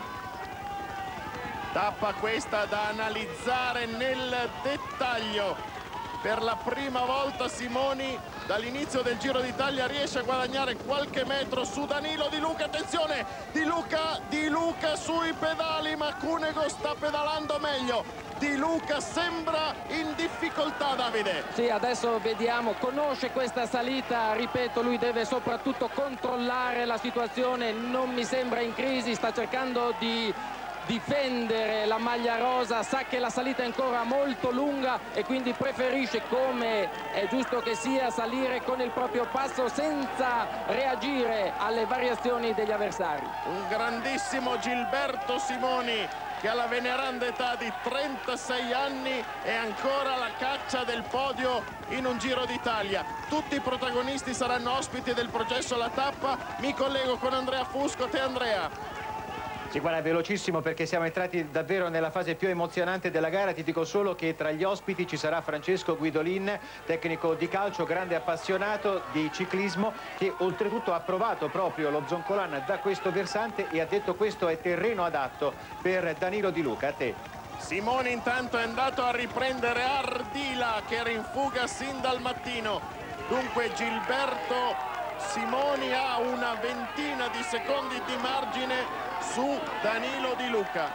Tappa questa da analizzare nel dettaglio. Per la prima volta Simoni dall'inizio del Giro d'Italia riesce a guadagnare qualche metro su Danilo Di Luca. Attenzione, Di Luca, Di Luca sui pedali, ma Cunego sta pedalando meglio. Di Luca sembra in difficoltà, Davide. Sì, adesso vediamo, conosce questa salita, ripeto, lui deve soprattutto controllare la situazione, non mi sembra in crisi, sta cercando di difendere la maglia rosa, sa che la salita è ancora molto lunga e quindi preferisce, come è giusto che sia, salire con il proprio passo senza reagire alle variazioni degli avversari. Un grandissimo Gilberto Simoni che alla veneranda età di trentasei anni è ancora alla caccia del podio in un Giro d'Italia. Tutti i protagonisti saranno ospiti del processo alla tappa. Mi collego con Andrea Fusco. Te, Andrea. Sì, guarda, è velocissimo perché siamo entrati davvero nella fase più emozionante della gara. Ti dico solo che tra gli ospiti ci sarà Francesco Guidolin, tecnico di calcio, grande appassionato di ciclismo, che oltretutto ha provato proprio lo Zoncolan da questo versante e ha detto questo è terreno adatto per Danilo Di Luca. A te. Simoni intanto è andato a riprendere Ardila che era in fuga sin dal mattino. Dunque Gilberto Simoni ha una ventina di secondi di margine su Danilo Di Luca.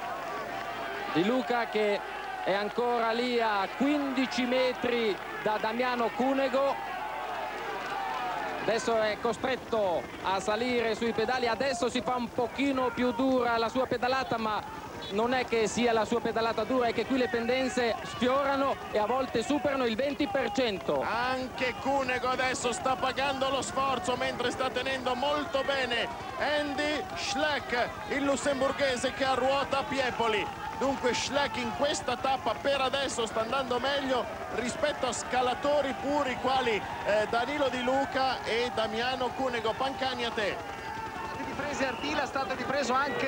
Di Luca che è ancora lì a quindici metri da Damiano Cunego. Adesso è costretto a salire sui pedali, adesso si fa un pochino più dura la sua pedalata, ma non è che sia la sua pedalata dura, è che qui le pendenze sfiorano e a volte superano il venti per cento. Anche Cunego adesso sta pagando lo sforzo mentre sta tenendo molto bene Andy Schleck, il lussemburghese che arruota Piepoli. Dunque Schleck in questa tappa per adesso sta andando meglio rispetto a scalatori puri quali eh, Danilo Di Luca e Damiano Cunego. Pancani, a te. Riprese Ardila, è stato ripreso anche Le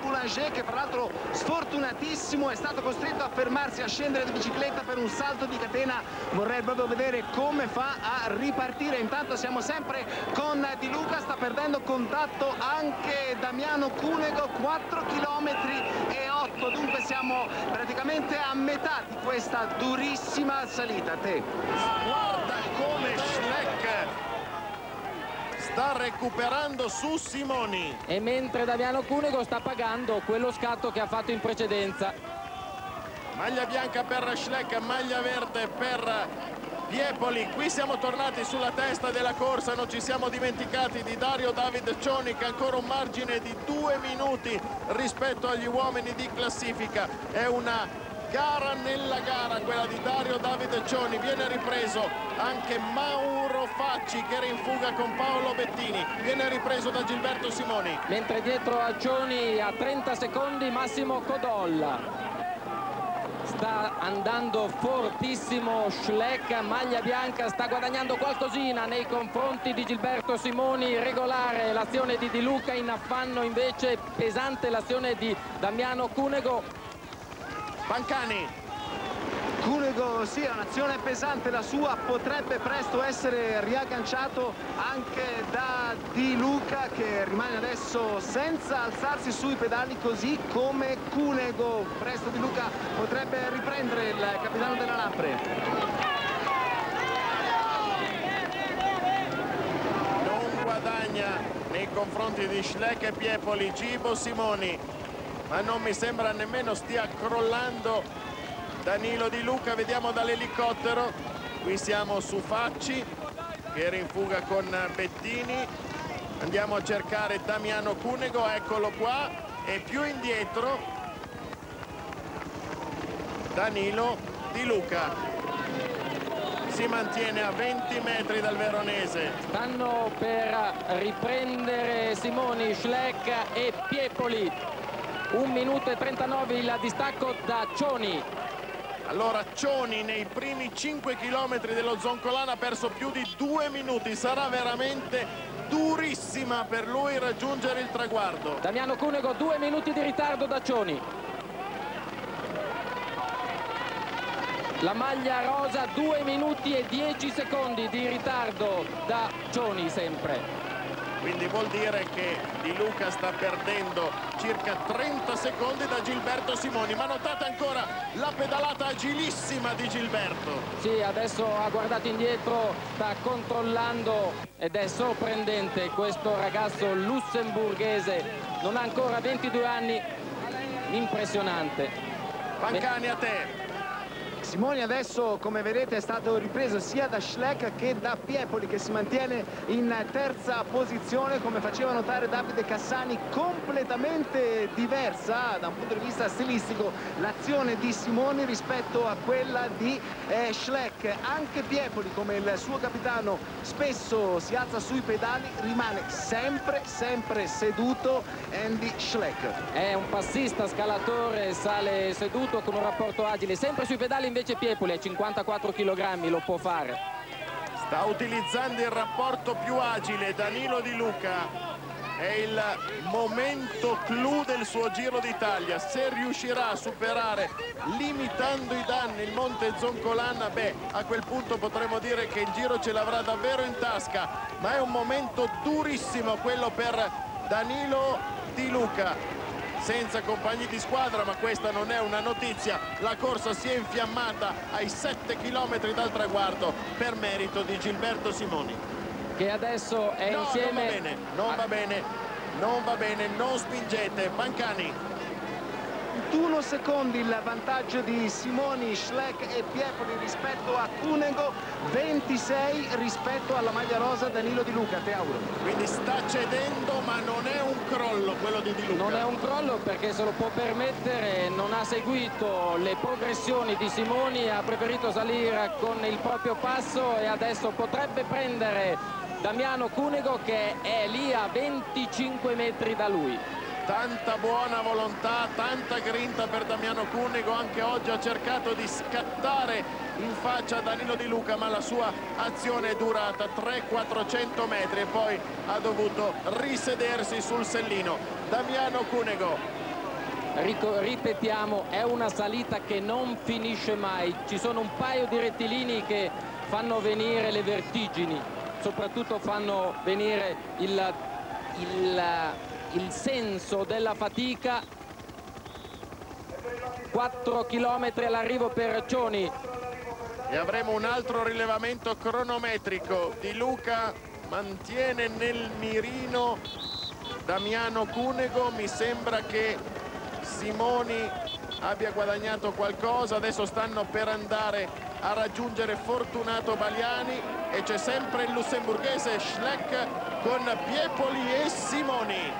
Boulanger, che tra l'altro sfortunatissimo è stato costretto a fermarsi, a scendere di bicicletta per un salto di catena. Vorrei proprio vedere come fa a ripartire. Intanto siamo sempre con Di Luca, sta perdendo contatto anche Damiano Cunego, quattro chilometri e otto, dunque siamo praticamente a metà di questa durissima salita. Te guarda come Schleck sta recuperando su Simoni, e mentre Damiano Cunego sta pagando quello scatto che ha fatto in precedenza. maglia bianca per Schleck, maglia verde per Piepoli. Qui siamo tornati sulla testa della corsa, non ci siamo dimenticati di Dario David Cioni, che ha ancora un margine di due minuti rispetto agli uomini di classifica. È una gara nella gara quella di Dario David Cioni. Viene ripreso anche Mauro Facci, che era in fuga con Paolo Bettini, viene ripreso da Gilberto Simoni, Mentre dietro a Cioni a trenta secondi Massimo Codolla. Sta andando fortissimo Schleck, maglia bianca, sta guadagnando qualcosina nei confronti di Gilberto Simoni. Regolare l'azione di Di Luca, in affanno invece pesante l'azione di Damiano Cunego. Pancani. Cunego, sì, è un'azione pesante la sua, potrebbe presto essere riagganciato anche da Di Luca, che rimane adesso senza alzarsi sui pedali, così come Cunego. Presto Di Luca potrebbe riprendere il capitano della Lampre. Non guadagna nei confronti di Schleck e Piepoli Gibo Simoni, ma non mi sembra nemmeno stia crollando Danilo Di Luca. Vediamo dall'elicottero, qui siamo su Facci che era in fuga con Bettini. Andiamo a cercare Damiano Cunego, eccolo qua, e più indietro Danilo Di Luca. Si mantiene a venti metri dal veronese. Stanno per riprendere Simoni, Schleck e Piepoli. un minuto e trentanove il distacco da Cioni. Allora Cioni nei primi cinque chilometri dello Zoncolana ha perso più di due minuti, sarà veramente durissima per lui raggiungere il traguardo. Damiano Cunego due minuti di ritardo da Cioni. La maglia rosa due minuti e dieci secondi di ritardo da Cioni sempre. Quindi vuol dire che Di Luca sta perdendo circa trenta secondi da Gilberto Simoni, ma notate ancora la pedalata agilissima di Gilberto. Sì, adesso ha guardato indietro, sta controllando ed è sorprendente questo ragazzo lussemburghese, non ha ancora ventidue anni, impressionante. Pancani, a te. Simoni adesso, come vedete, è stato ripreso sia da Schleck che da Piepoli, che si mantiene in terza posizione. Come faceva notare Davide Cassani, completamente diversa da un punto di vista stilistico l'azione di Simoni rispetto a quella di eh, Schleck. Anche Piepoli, come il suo capitano, spesso si alza sui pedali, rimane sempre sempre seduto Andy Schleck. È un passista scalatore, sale seduto con un rapporto agile, sempre sui pedali. Invece Piepoli a cinquantaquattro chilogrammi lo può fare. Sta utilizzando il rapporto più agile Danilo Di Luca. È il momento clou del suo Giro d'Italia. Se riuscirà a superare, limitando i danni, il Monte Zoncolana, beh, a quel punto potremo dire che il Giro ce l'avrà davvero in tasca. Ma è un momento durissimo quello per Danilo Di Luca. Senza compagni di squadra, ma questa non è una notizia. La corsa si è infiammata ai sette chilometri dal traguardo per merito di Gilberto Simoni, che adesso è no, insieme. non va bene, non va bene, non va bene, non spingete. Pancani. ventuno secondi il vantaggio di Simoni, Schleck e Piepoli rispetto a Cunego, ventisei rispetto alla maglia rosa Danilo Di Luca. Te auguro. Quindi sta cedendo, ma non è un crollo quello di Di Luca. Non è un crollo perché se lo può permettere, non ha seguito le progressioni di Simoni, ha preferito salire con il proprio passo e adesso potrebbe prendere Damiano Cunego, che è lì a venticinque metri da lui. Tanta buona volontà, tanta grinta per Damiano Cunego. Anche oggi ha cercato di scattare in faccia a Danilo Di Luca, ma la sua azione è durata trecento quattrocento metri e poi ha dovuto risedersi sul sellino. Damiano Cunego Rico, ripetiamo, è una salita che non finisce mai, ci sono un paio di rettilini che fanno venire le vertigini, soprattutto fanno venire il, il, il senso della fatica. quattro chilometri all'arrivo per Cioni. E avremo un altro rilevamento cronometrico. Di Luca mantiene nel mirino Damiano Cunego, mi sembra che Simoni abbia guadagnato qualcosa, adesso stanno per andare a raggiungere Fortunato Baliani e c'è sempre il lussemburghese Schleck con Piepoli e Simoni.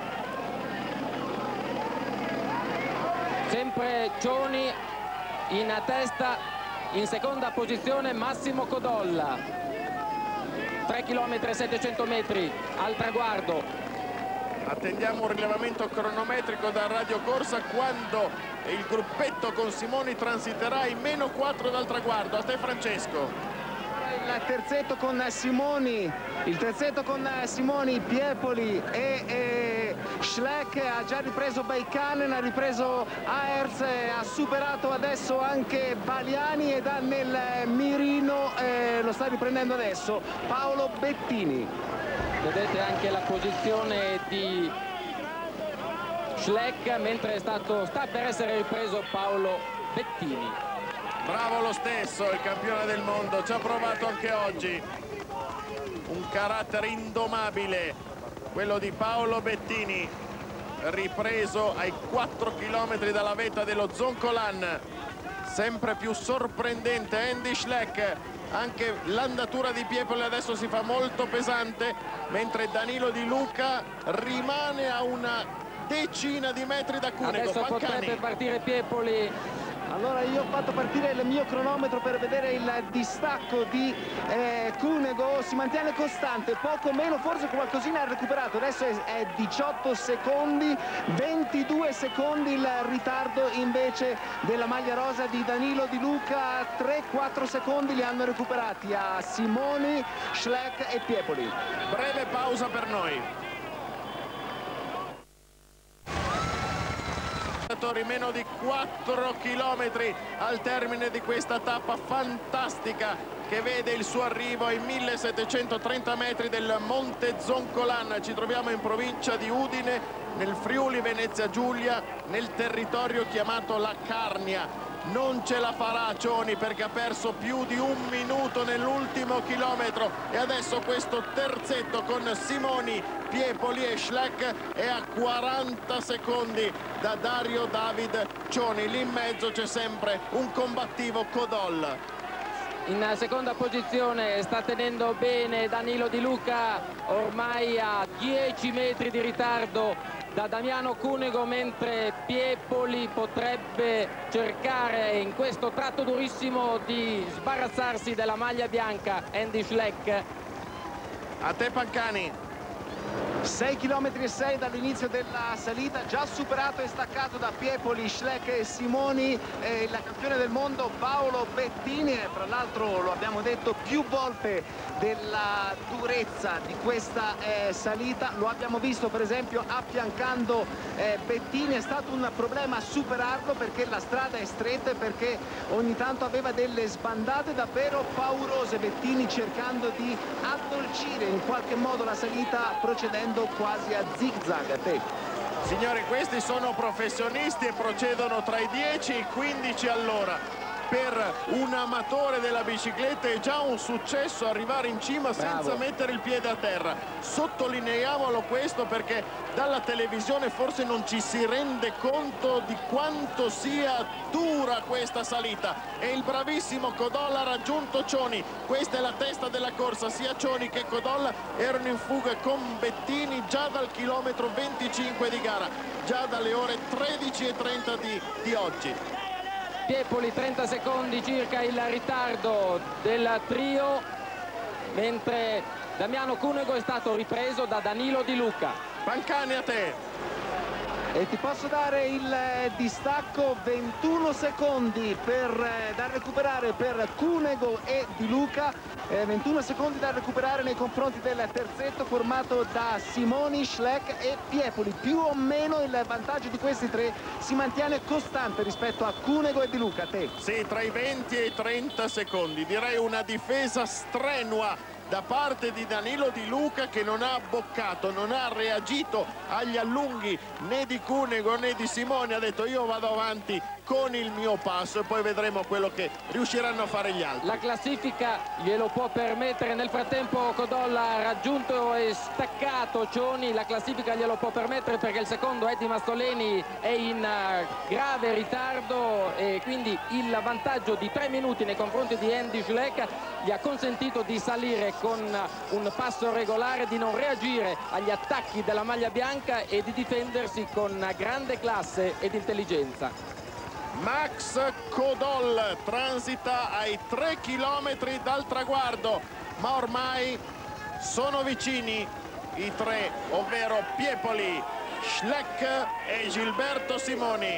Sempre Cioni in testa, in seconda posizione Massimo Codolla. tre chilometri e settecento metri al traguardo. Attendiamo un rilevamento cronometrico da Radio Corsa quando il gruppetto con Simoni transiterà in meno quattro dal traguardo. A te Francesco. Il terzetto con Simoni, il terzetto con Simoni, Piepoli e, e Schleck, ha già ripreso Baikanen, ha ripreso Aerts, ha superato adesso anche Baliani ed ha nel mirino, eh, lo sta riprendendo adesso, Paolo Bettini. Vedete anche la posizione di Schleck mentre è stato, sta per essere ripreso Paolo Bettini. Bravo lo stesso il campione del mondo, ci ha provato anche oggi. Un carattere indomabile quello di Paolo Bettini, ripreso ai quattro chilometri dalla vetta dello Zoncolan. Sempre più sorprendente Andy Schleck, anche l'andatura di Piepoli adesso si fa molto pesante, mentre Danilo Di Luca rimane a una decina di metri da Cunego. Adesso Pancani. potrebbe partire Piepoli. Allora io ho fatto partire il mio cronometro per vedere il distacco di eh, Cunego, si mantiene costante, poco meno, forse qualcosina ha recuperato, adesso è, è diciotto secondi, ventidue secondi il ritardo invece della maglia rosa di Danilo Di Luca, tre quattro secondi li hanno recuperati a Simoni, Schleck e Piepoli. Breve pausa per noi. Meno di quattro chilometri al termine di questa tappa fantastica che vede il suo arrivo ai millesettecentotrenta metri del Monte Zoncolan. Ci troviamo in provincia di Udine, nel Friuli Venezia Giulia, nel territorio chiamato La Carnia. Non ce la farà Cioni perché ha perso più di un minuto nell'ultimo chilometro e adesso questo terzetto con Simoni, Piepoli e Schleck è a quaranta secondi da Dario David Cioni. Lì in mezzo c'è sempre un combattivo Codol. In seconda posizione sta tenendo bene Danilo Di Luca, ormai a dieci metri di ritardo da Damiano Cunego, mentre Piepoli potrebbe cercare in questo tratto durissimo di sbarazzarsi della maglia bianca. Andy Schleck. A te Pancani. sei chilometri e sei dall'inizio della salita, già superato e staccato da Piepoli, Schleck e Simoni, eh, il campione del mondo Paolo Bettini. Tra l'altro lo abbiamo detto più volte della durezza di questa eh, salita, lo abbiamo visto per esempio affiancando eh, Bettini, è stato un problema superarlo perché la strada è stretta e perché ogni tanto aveva delle sbandate davvero paurose, Bettini cercando di addolcire in qualche modo la salita procedendo quasi a zigzag. A te. Signori, questi sono professionisti e procedono tra i dieci e i quindici all'ora. Per un amatore della bicicletta è già un successo arrivare in cima Bravo. senza mettere il piede a terra. Sottolineiamolo questo perché dalla televisione forse non ci si rende conto di quanto sia dura questa salita. E il bravissimo Codolla ha raggiunto Cioni. Questa è la testa della corsa, sia Cioni che Codolla erano in fuga con Bettini già dal chilometro venticinque di gara, già dalle ore tredici e trenta di, di oggi. Piepoli trenta secondi circa il ritardo del trio, mentre Damiano Cunego è stato ripreso da Danilo Di Luca. Pancani, a te. E ti posso dare il eh, distacco, ventuno secondi per, eh, da recuperare per Cunego e Di Luca, eh, ventuno secondi da recuperare nei confronti del terzetto formato da Simoni, Schleck e Piepoli. Più o meno il vantaggio di questi tre si mantiene costante rispetto a Cunego e Di Luca. Te. Sì, tra i venti e i trenta secondi, direi una difesa strenua da parte di Danilo Di Luca, che non ha abboccato, non ha reagito agli allunghi né di Cunego né di Simoni, ha detto io vado avanti con il mio passo e poi vedremo quello che riusciranno a fare gli altri. La classifica glielo può permettere, nel frattempo Codolla ha raggiunto e staccato Cioni, la classifica glielo può permettere perché il secondo Eddie Mazzoleni è in grave ritardo e quindi il vantaggio di tre minuti nei confronti di Andy Schleck gli ha consentito di salire con un passo regolare, di non reagire agli attacchi della maglia bianca e di difendersi con grande classe ed intelligenza. Max Codol transita ai tre chilometri dal traguardo, ma ormai sono vicini i tre, ovvero Piepoli, Schleck e Gilberto Simoni.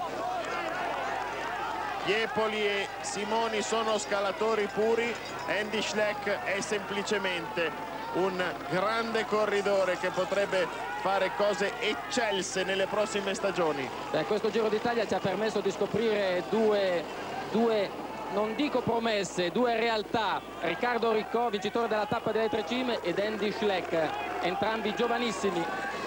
Piepoli e Simoni sono scalatori puri, Andy Schleck è semplicemente un grande corridore che potrebbe fare cose eccelse nelle prossime stagioni. Beh, questo Giro d'Italia ci ha permesso di scoprire due, due, non dico promesse, due realtà: Riccardo Riccò, vincitore della tappa delle tre cime, ed Andy Schleck, entrambi giovanissimi.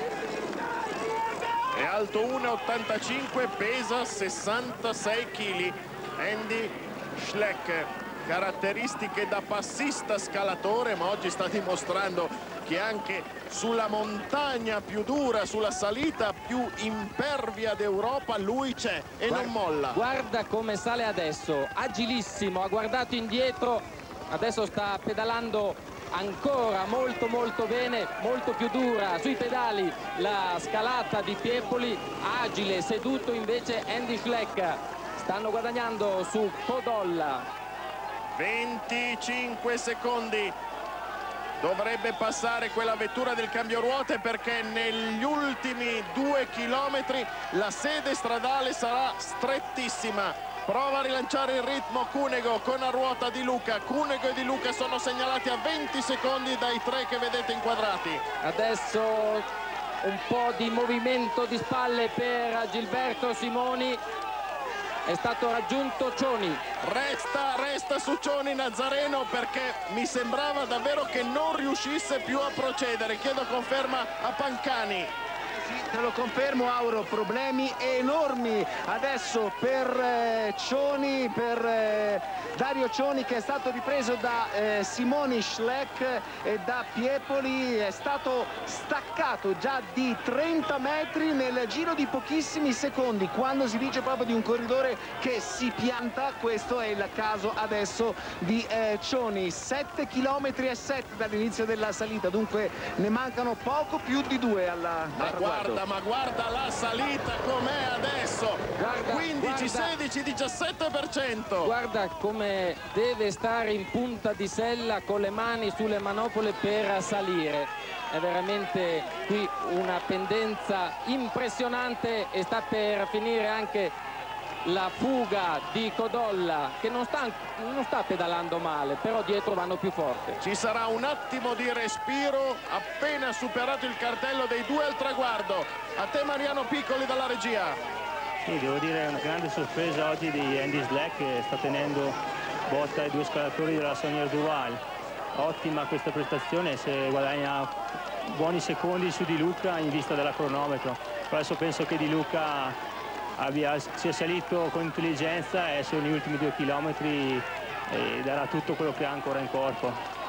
È alto uno virgola ottantacinque, pesa sessantasei chili. Andy Schleck, caratteristiche da passista scalatore, ma oggi sta dimostrando che anche sulla montagna più dura, sulla salita più impervia d'Europa, lui c'è e guarda, non molla. Guarda come sale adesso, agilissimo, ha guardato indietro, adesso sta pedalando ancora molto molto bene, molto più dura sui pedali la scalata di Piepoli, agile, seduto invece Andy Schleck. Stanno guadagnando su Codolla. venticinque secondi. Dovrebbe passare quella vettura del cambio ruote, perché negli ultimi due chilometri la sede stradale sarà strettissima. Prova a rilanciare il ritmo Cunego con a ruota Di Luca. Cunego e Di Luca sono segnalati a venti secondi dai tre che vedete inquadrati. Adesso un po' di movimento di spalle per Gilberto Simoni. È stato raggiunto Cioni. Resta, resta su Cioni Nazareno, perché mi sembrava davvero che non riuscisse più a procedere. Chiedo conferma a Pancani. Sì, te lo confermo Auro, problemi enormi adesso per eh, Cioni, per eh, Dario Cioni, che è stato ripreso da eh, Simoni, Schleck e da Piepoli. È stato staccato già di trenta metri nel giro di pochissimi secondi. Quando si dice proprio di un corridore che si pianta, questo è il caso adesso di eh, Cioni. sette chilometri e sette dall'inizio della salita, dunque ne mancano poco più di due alla, ma al guarda, ma guarda la salita com'è adesso. Guarda, quindici, guarda, sedici, diciassette per cento. Guarda come deve stare in punta di sella con le mani sulle manopole per salire. È veramente qui una pendenza impressionante e sta per finire anche la fuga di Codolla, che non sta, non sta pedalando male, però dietro vanno più forte. Ci sarà un attimo di respiro appena superato il cartello dei due al traguardo. A te Mariano Piccoli dalla regia. Sì, devo dire una grande sorpresa oggi di Andy Schleck, che sta tenendo botta ai due scalatori della Saunier Duval. Ottima questa prestazione, se guadagna buoni secondi su Di Luca in vista della cronometro. Adesso penso che Di Luca abbia, sia salito con intelligenza e sono gli ultimi due chilometri e darà tutto quello che ha ancora in corpo.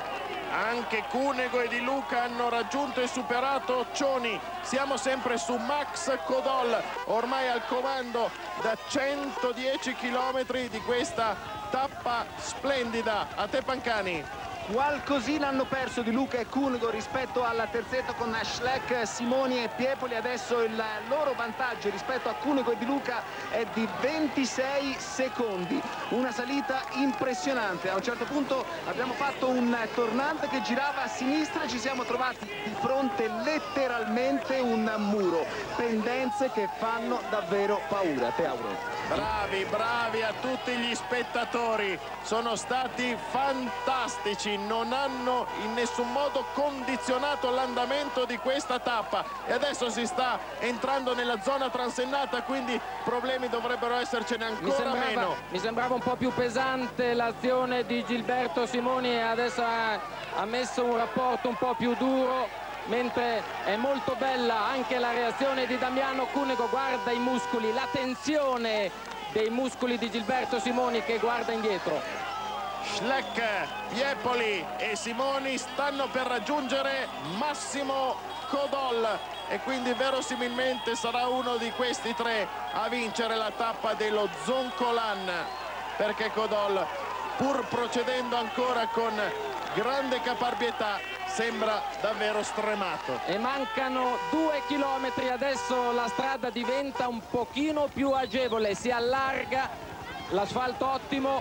Anche Cunego e Di Luca hanno raggiunto e superato Cioni. Siamo sempre su Max Codol, ormai al comando da centodieci chilometri di questa tappa splendida. A te Pancani. Qualcosina hanno perso Di Luca e Cunego rispetto al terzetto con Schleck, Simoni e Piepoli. Adesso il loro vantaggio rispetto a Cunego e Di Luca è di ventisei secondi. Una salita impressionante. A un certo punto abbiamo fatto un tornante che girava a sinistra e ci siamo trovati di fronte letteralmente un muro. Pendenze che fanno davvero paura. Te auguro. Bravi, bravi a tutti gli spettatori, sono stati fantastici, non hanno in nessun modo condizionato l'andamento di questa tappa e adesso si sta entrando nella zona transennata, quindi problemi dovrebbero essercene ancora mi sembrava, meno. Mi sembrava un po' più pesante l'azione di Gilberto Simoni e adesso ha, ha messo un rapporto un po' più duro, mentre è molto bella anche la reazione di Damiano Cunego. Guarda i muscoli, la tensione dei muscoli di Gilberto Simoni che guarda indietro. Schleck, Piepoli e Simoni stanno per raggiungere Massimo Codol e quindi verosimilmente sarà uno di questi tre a vincere la tappa dello Zoncolan, perché Codol, pur procedendo ancora con grande caparbietà, sembra davvero stremato. E mancano due chilometri, adesso la strada diventa un pochino più agevole, si allarga, l'asfalto ottimo.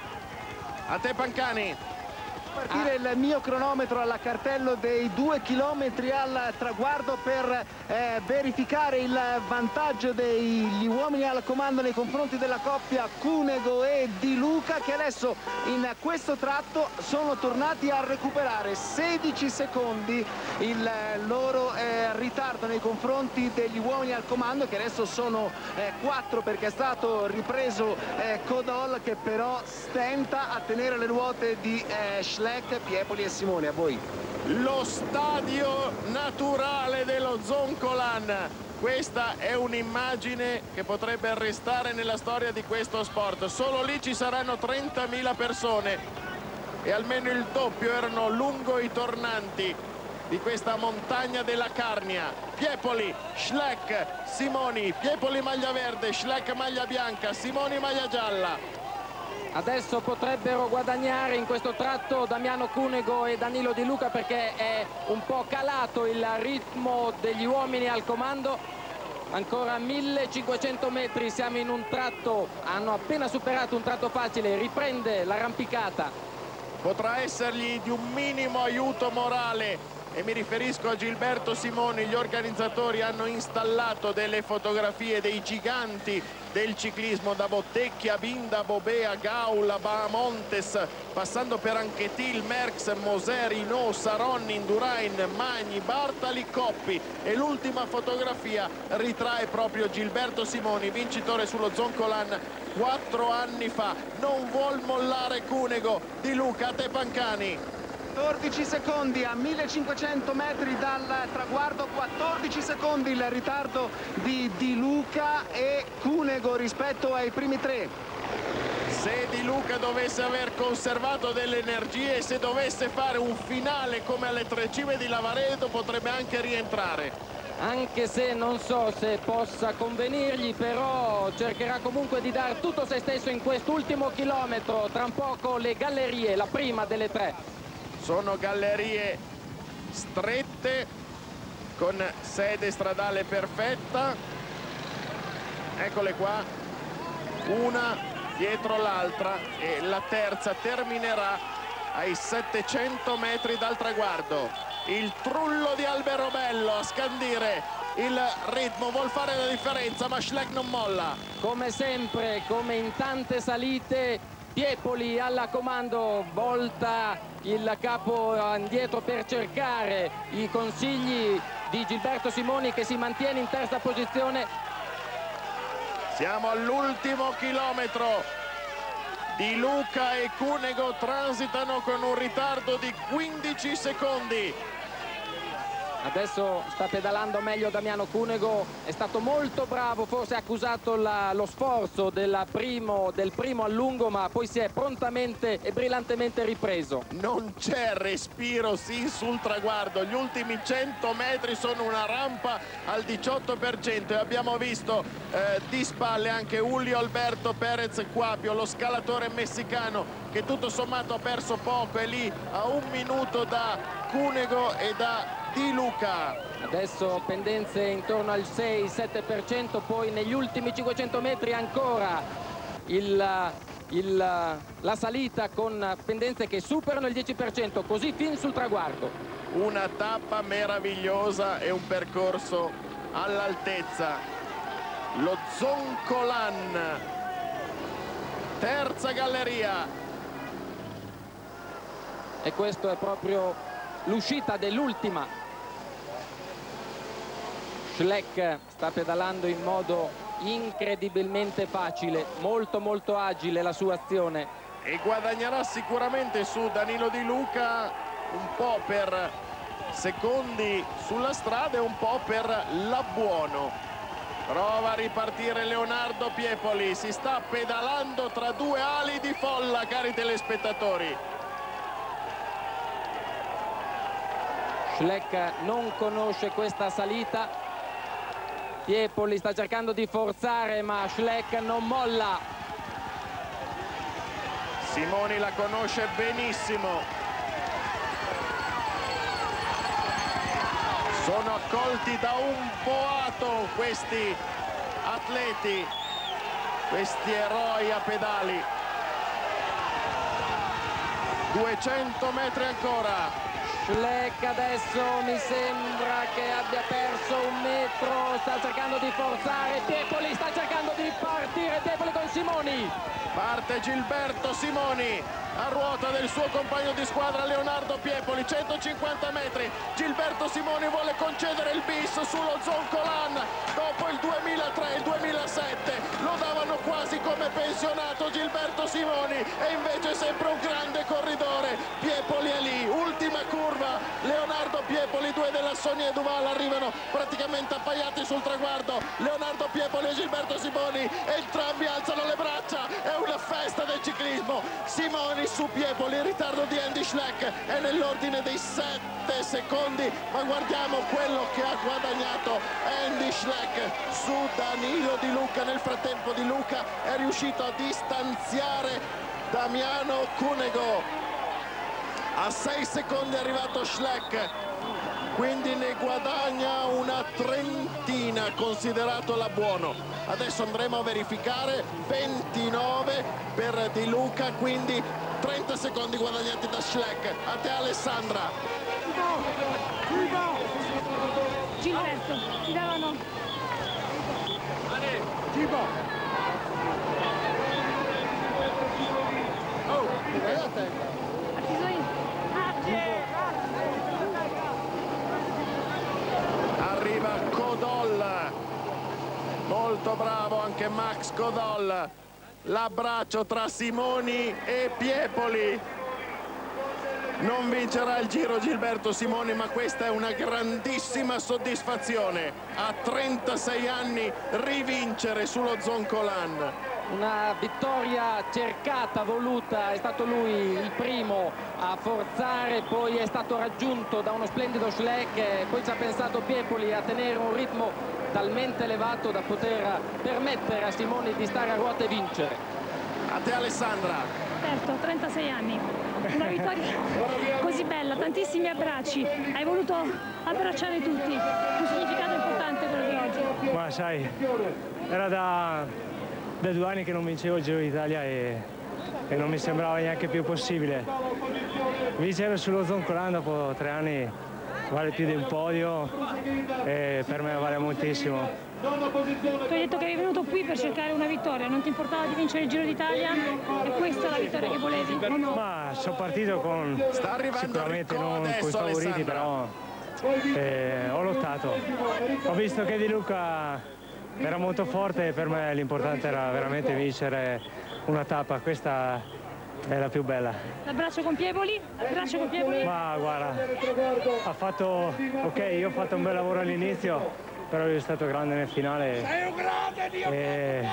A te Pancani. Partire ah. il mio cronometro alla cartello dei due chilometri al traguardo per eh, verificare il vantaggio degli uomini al comando nei confronti della coppia Cunego e Di Luca, che adesso in questo tratto sono tornati a recuperare sedici secondi il loro eh, ritardo nei confronti degli uomini al comando, che adesso sono eh, quattro perché è stato ripreso eh, Codol, che però stenta a tenere le ruote di eh, Schleck, Piepoli e Simone. A voi. Lo stadio naturale dello Zoncolan, questa è un'immagine che potrebbe restare nella storia di questo sport. Solo lì ci saranno trentamila persone e almeno il doppio erano lungo i tornanti di questa montagna della Carnia. Piepoli, Schleck, Simoni, Piepoli maglia verde, Schleck maglia bianca, Simoni maglia gialla. Adesso potrebbero guadagnare in questo tratto Damiano Cunego e Danilo Di Luca, perché è un po' calato il ritmo degli uomini al comando. Ancora millecinquecento metri, siamo in un tratto, hanno appena superato un tratto facile, riprende l'arrampicata. Potrà essergli di un minimo aiuto morale e mi riferisco a Gilberto Simoni. Gli organizzatori hanno installato delle fotografie dei giganti del ciclismo, da Bottecchia, Binda, Bobea, Gaula, Bahamontes, passando per Anquetil, Merckx, Moser, Hinault, Saron, Indurain, Magni, Bartali, Coppi, e l'ultima fotografia ritrae proprio Gilberto Simoni, vincitore sullo Zoncolan quattro anni fa. Non vuol mollare Cunego. Di Luca, a te Pancani. quattordici secondi a millecinquecento metri dal traguardo, quattordici secondi il ritardo di Di Luca e Cunego rispetto ai primi tre. Se Di Luca dovesse aver conservato delle energie, se dovesse fare un finale come alle Tre Cime di Lavaredo, potrebbe anche rientrare. Anche se non so se possa convenirgli, però cercherà comunque di dare tutto se stesso in quest'ultimo chilometro. Tra un poco le gallerie, la prima delle tre. Sono gallerie strette con sede stradale perfetta. Eccole qua, una dietro l'altra, e la terza terminerà ai settecento metri dal traguardo. Il trullo di Alberobello a scandire il ritmo, vuol fare la differenza, ma Schleck non molla. Come sempre, come in tante salite, Piepoli alla comando, volta il capo indietro per cercare i consigli di Gilberto Simoni, che si mantiene in terza posizione. Siamo all'ultimo chilometro. Di Luca e Cunego transitano con un ritardo di quindici secondi. Adesso sta pedalando meglio Damiano Cunego, è stato molto bravo, forse ha accusato la, lo sforzo della primo, del primo allungo, ma poi si è prontamente e brillantemente ripreso. Non c'è respiro, sì, sul traguardo. Gli ultimi cento metri sono una rampa al diciotto per cento e abbiamo visto eh, di spalle anche Julio Alberto Perez Quapio, lo scalatore messicano, che tutto sommato ha perso poco, è lì a un minuto da Cunego e da Di Luca. Adesso pendenze intorno al sei sette per cento, poi negli ultimi cinquecento metri ancora il, il, la salita con pendenze che superano il dieci per cento, così fin sul traguardo. Una tappa meravigliosa e un percorso all'altezza. Lo Zoncolan, terza galleria. E questo è proprio l'uscita dell'ultima. Schleck sta pedalando in modo incredibilmente facile, molto molto agile la sua azione. E guadagnerà sicuramente su Danilo Di Luca, un po' per secondi sulla strada e un po' per l'abbuono. Prova a ripartire Leonardo Piepoli, si sta pedalando tra due ali di folla, cari telespettatori. Schleck non conosce questa salita. Piepoli sta cercando di forzare, ma Schleck non molla. Simoni la conosce benissimo. Sono accolti da un boato questi atleti, questi eroi a pedali. duecento metri ancora. Schleck adesso mi sembra che abbia perso un metro, sta cercando di forzare, Piepoli sta cercando di partire, Piepoli con Simoni. Parte Gilberto Simoni a ruota del suo compagno di squadra Leonardo Piepoli, centocinquanta metri. Gilberto Simoni vuole concedere il bis sullo Zoncolan dopo il duemilatré, il duemilasette lo davano quasi come pensionato Gilberto Simoni, e invece sempre un grande corridore. Piepoli è lì, ultima curva, Leonardo Piepoli, due della Sonia Duval arrivano praticamente appaiati sul traguardo. Leonardo Piepoli e Gilberto Simoni, entrambi alzano le braccia, è una festa del ciclismo. Simoni su Piepoli, il ritardo di Andy Schleck è nell'ordine dei sette secondi, ma guardiamo quello che ha guadagnato Andy Schleck su Danilo Di Luca. Nel frattempo Di Luca è riuscito a distanziare Damiano Cunego. A sei secondi è arrivato Schleck, quindi ne guadagna una trentina considerato l'abbuono. Adesso andremo a verificare, ventinove per Di Luca, quindi trenta secondi guadagnati da Schleck. A te Alessandra. Gilberto, ti davano. Oh, guardate. Arriva Codol, molto bravo anche Max Codol. L'abbraccio tra Simoni e Piepoli. Non vincerà il Giro Gilberto Simoni, ma questa è una grandissima soddisfazione. A trentasei anni rivincere sullo Zoncolan. Una vittoria cercata, voluta, è stato lui il primo a forzare, poi è stato raggiunto da uno splendido Schleck, poi ci ha pensato Piepoli a tenere un ritmo talmente elevato da poter permettere a Simoni di stare a ruota e vincere. A te Alessandra. Certo, trentasei anni, una vittoria così bella, tantissimi abbracci, hai voluto abbracciare tutti, un significato importante quello di oggi. Ma sai, era da, da due anni che non vincevo il Giro d'Italia e, e non mi sembrava neanche più possibile. Vincere sullo Zoncolan dopo tre anni vale più di un podio e per me vale moltissimo. Tu hai detto che eri venuto qui per cercare una vittoria, non ti importava di vincere il Giro d'Italia? E questa è la vittoria che volevi? Ma sono partito con sicuramente non con i favoriti, però eh, ho lottato. Ho visto che Di Luca era molto forte e per me l'importante era veramente vincere una tappa. Questa È la più bella. L'abbraccio con Piepoli? L'abbraccio con Piepoli? Ma guarda, ha fatto, ok, io ho fatto un bel lavoro all'inizio, però lui è stato grande nel finale. Sei un grande, Dio, e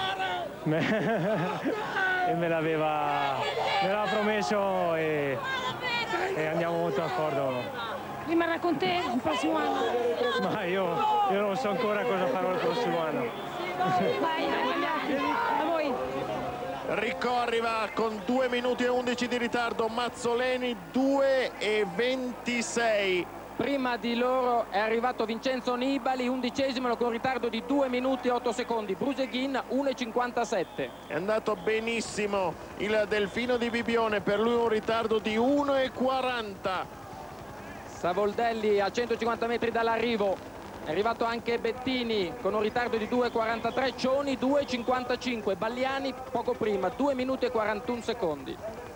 me, e me l'aveva promesso e, e andiamo molto d'accordo. Rimarrà con te il prossimo anno? Ma io, io non so ancora cosa farò il prossimo anno. Vai, a voi. Riccò arriva con due minuti e undici di ritardo, Mazzoleni due e ventisei. Prima di loro è arrivato Vincenzo Nibali, undicesimo con ritardo di due minuti e otto secondi. Bruseghin uno e cinquantasette. È andato benissimo il Delfino di Bibione, per lui un ritardo di uno e quaranta. Savoldelli a centocinquanta metri dall'arrivo, è arrivato anche Bettini con un ritardo di due e quarantatré, Cioni due e cinquantacinque, Balliani poco prima, due minuti e quarantuno secondi.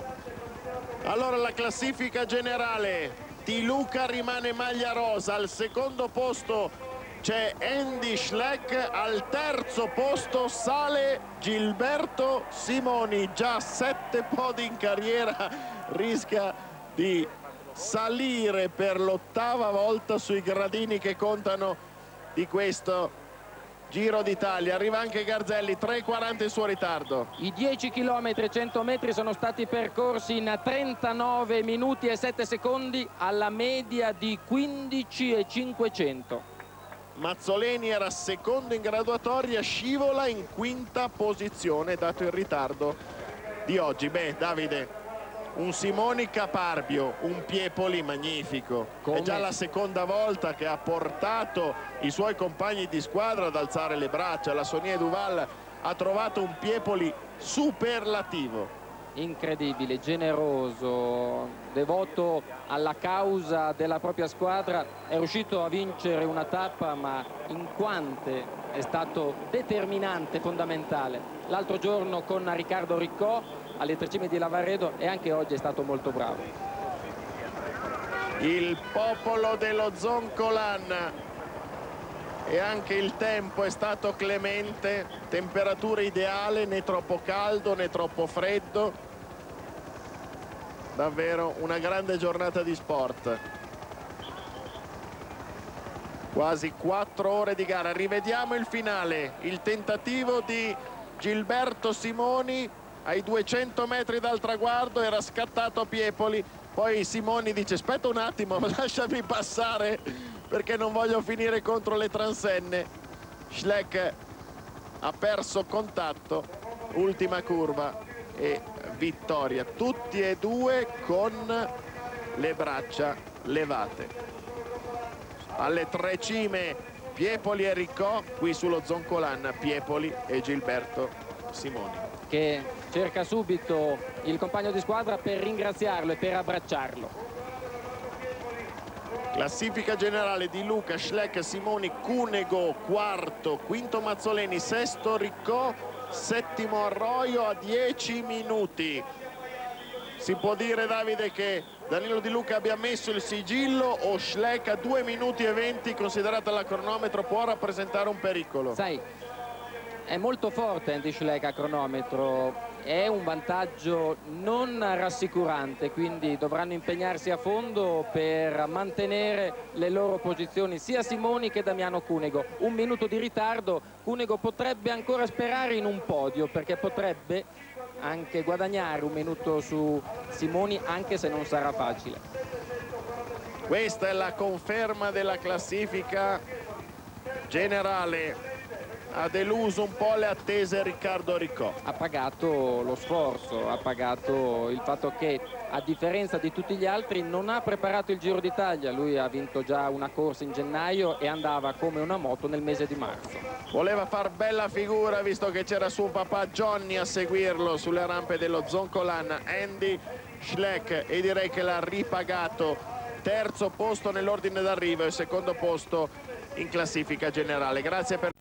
Allora la classifica generale, Di Luca rimane maglia rosa, al secondo posto c'è Andy Schleck, al terzo posto sale Gilberto Simoni, già sette podi in carriera, rischia di salire per l'ottava volta sui gradini che contano di questo Giro d'Italia. Arriva anche Garzelli, tre e quaranta il suo ritardo. I dieci chilometri e cento metri sono stati percorsi in trentanove minuti e sette secondi alla media di quindici e cinquecento. Mazzoleni era secondo in graduatoria, scivola in quinta posizione dato il ritardo di oggi. Beh, Davide, un Simoni caparbio, un Piepoli magnifico. Come? È già la seconda volta che ha portato i suoi compagni di squadra ad alzare le braccia. La Saunier Duval ha trovato un Piepoli superlativo. Incredibile, generoso, devoto alla causa della propria squadra. È riuscito a vincere una tappa, ma in quante è stato determinante, fondamentale. L'altro giorno con Riccardo Riccò alle tre cime di Lavaredo, e anche oggi è stato molto bravo. Il popolo dello Zoncolan, e anche il tempo è stato clemente, temperatura ideale, né troppo caldo né troppo freddo. Davvero una grande giornata di sport. Quasi quattro ore di gara. Rivediamo il finale, il tentativo di Gilberto Simoni ai duecento metri dal traguardo, era scattato Piepoli, poi Simoni dice aspetta un attimo, lasciami passare perché non voglio finire contro le transenne. Schleck ha perso contatto, ultima curva e vittoria, tutti e due con le braccia levate. Alle tre cime Piepoli e Riccò, qui sullo Zoncolan Piepoli e Gilberto Simoni, che cerca subito il compagno di squadra per ringraziarlo e per abbracciarlo. Classifica generale: Di Luca, Schleck, Simoni, Cunego quarto, quinto Mazzoleni, sesto Riccò, settimo Arroyo a dieci minuti. Si può dire, Davide, che Danilo Di Luca abbia messo il sigillo, o Schleck a due minuti e venti, considerata la cronometro, può rappresentare un pericolo? Sai, è molto forte Andy Schleck a cronometro, è un vantaggio non rassicurante, quindi dovranno impegnarsi a fondo per mantenere le loro posizioni sia Simoni che Damiano Cunego. Un minuto di ritardo, Cunego potrebbe ancora sperare in un podio, perché potrebbe anche guadagnare un minuto su Simoni, anche se non sarà facile. Questa è la conferma della classifica generale. Ha deluso un po' le attese Riccardo Riccò. Ha pagato lo sforzo, ha pagato il fatto che, a differenza di tutti gli altri, non ha preparato il Giro d'Italia. Lui ha vinto già una corsa in gennaio e andava come una moto nel mese di marzo. Voleva far bella figura, visto che c'era suo papà Johnny a seguirlo sulle rampe dello Zoncolan, Andy Schleck, e direi che l'ha ripagato. Terzo posto nell'ordine d'arrivo e secondo posto in classifica generale. Grazie per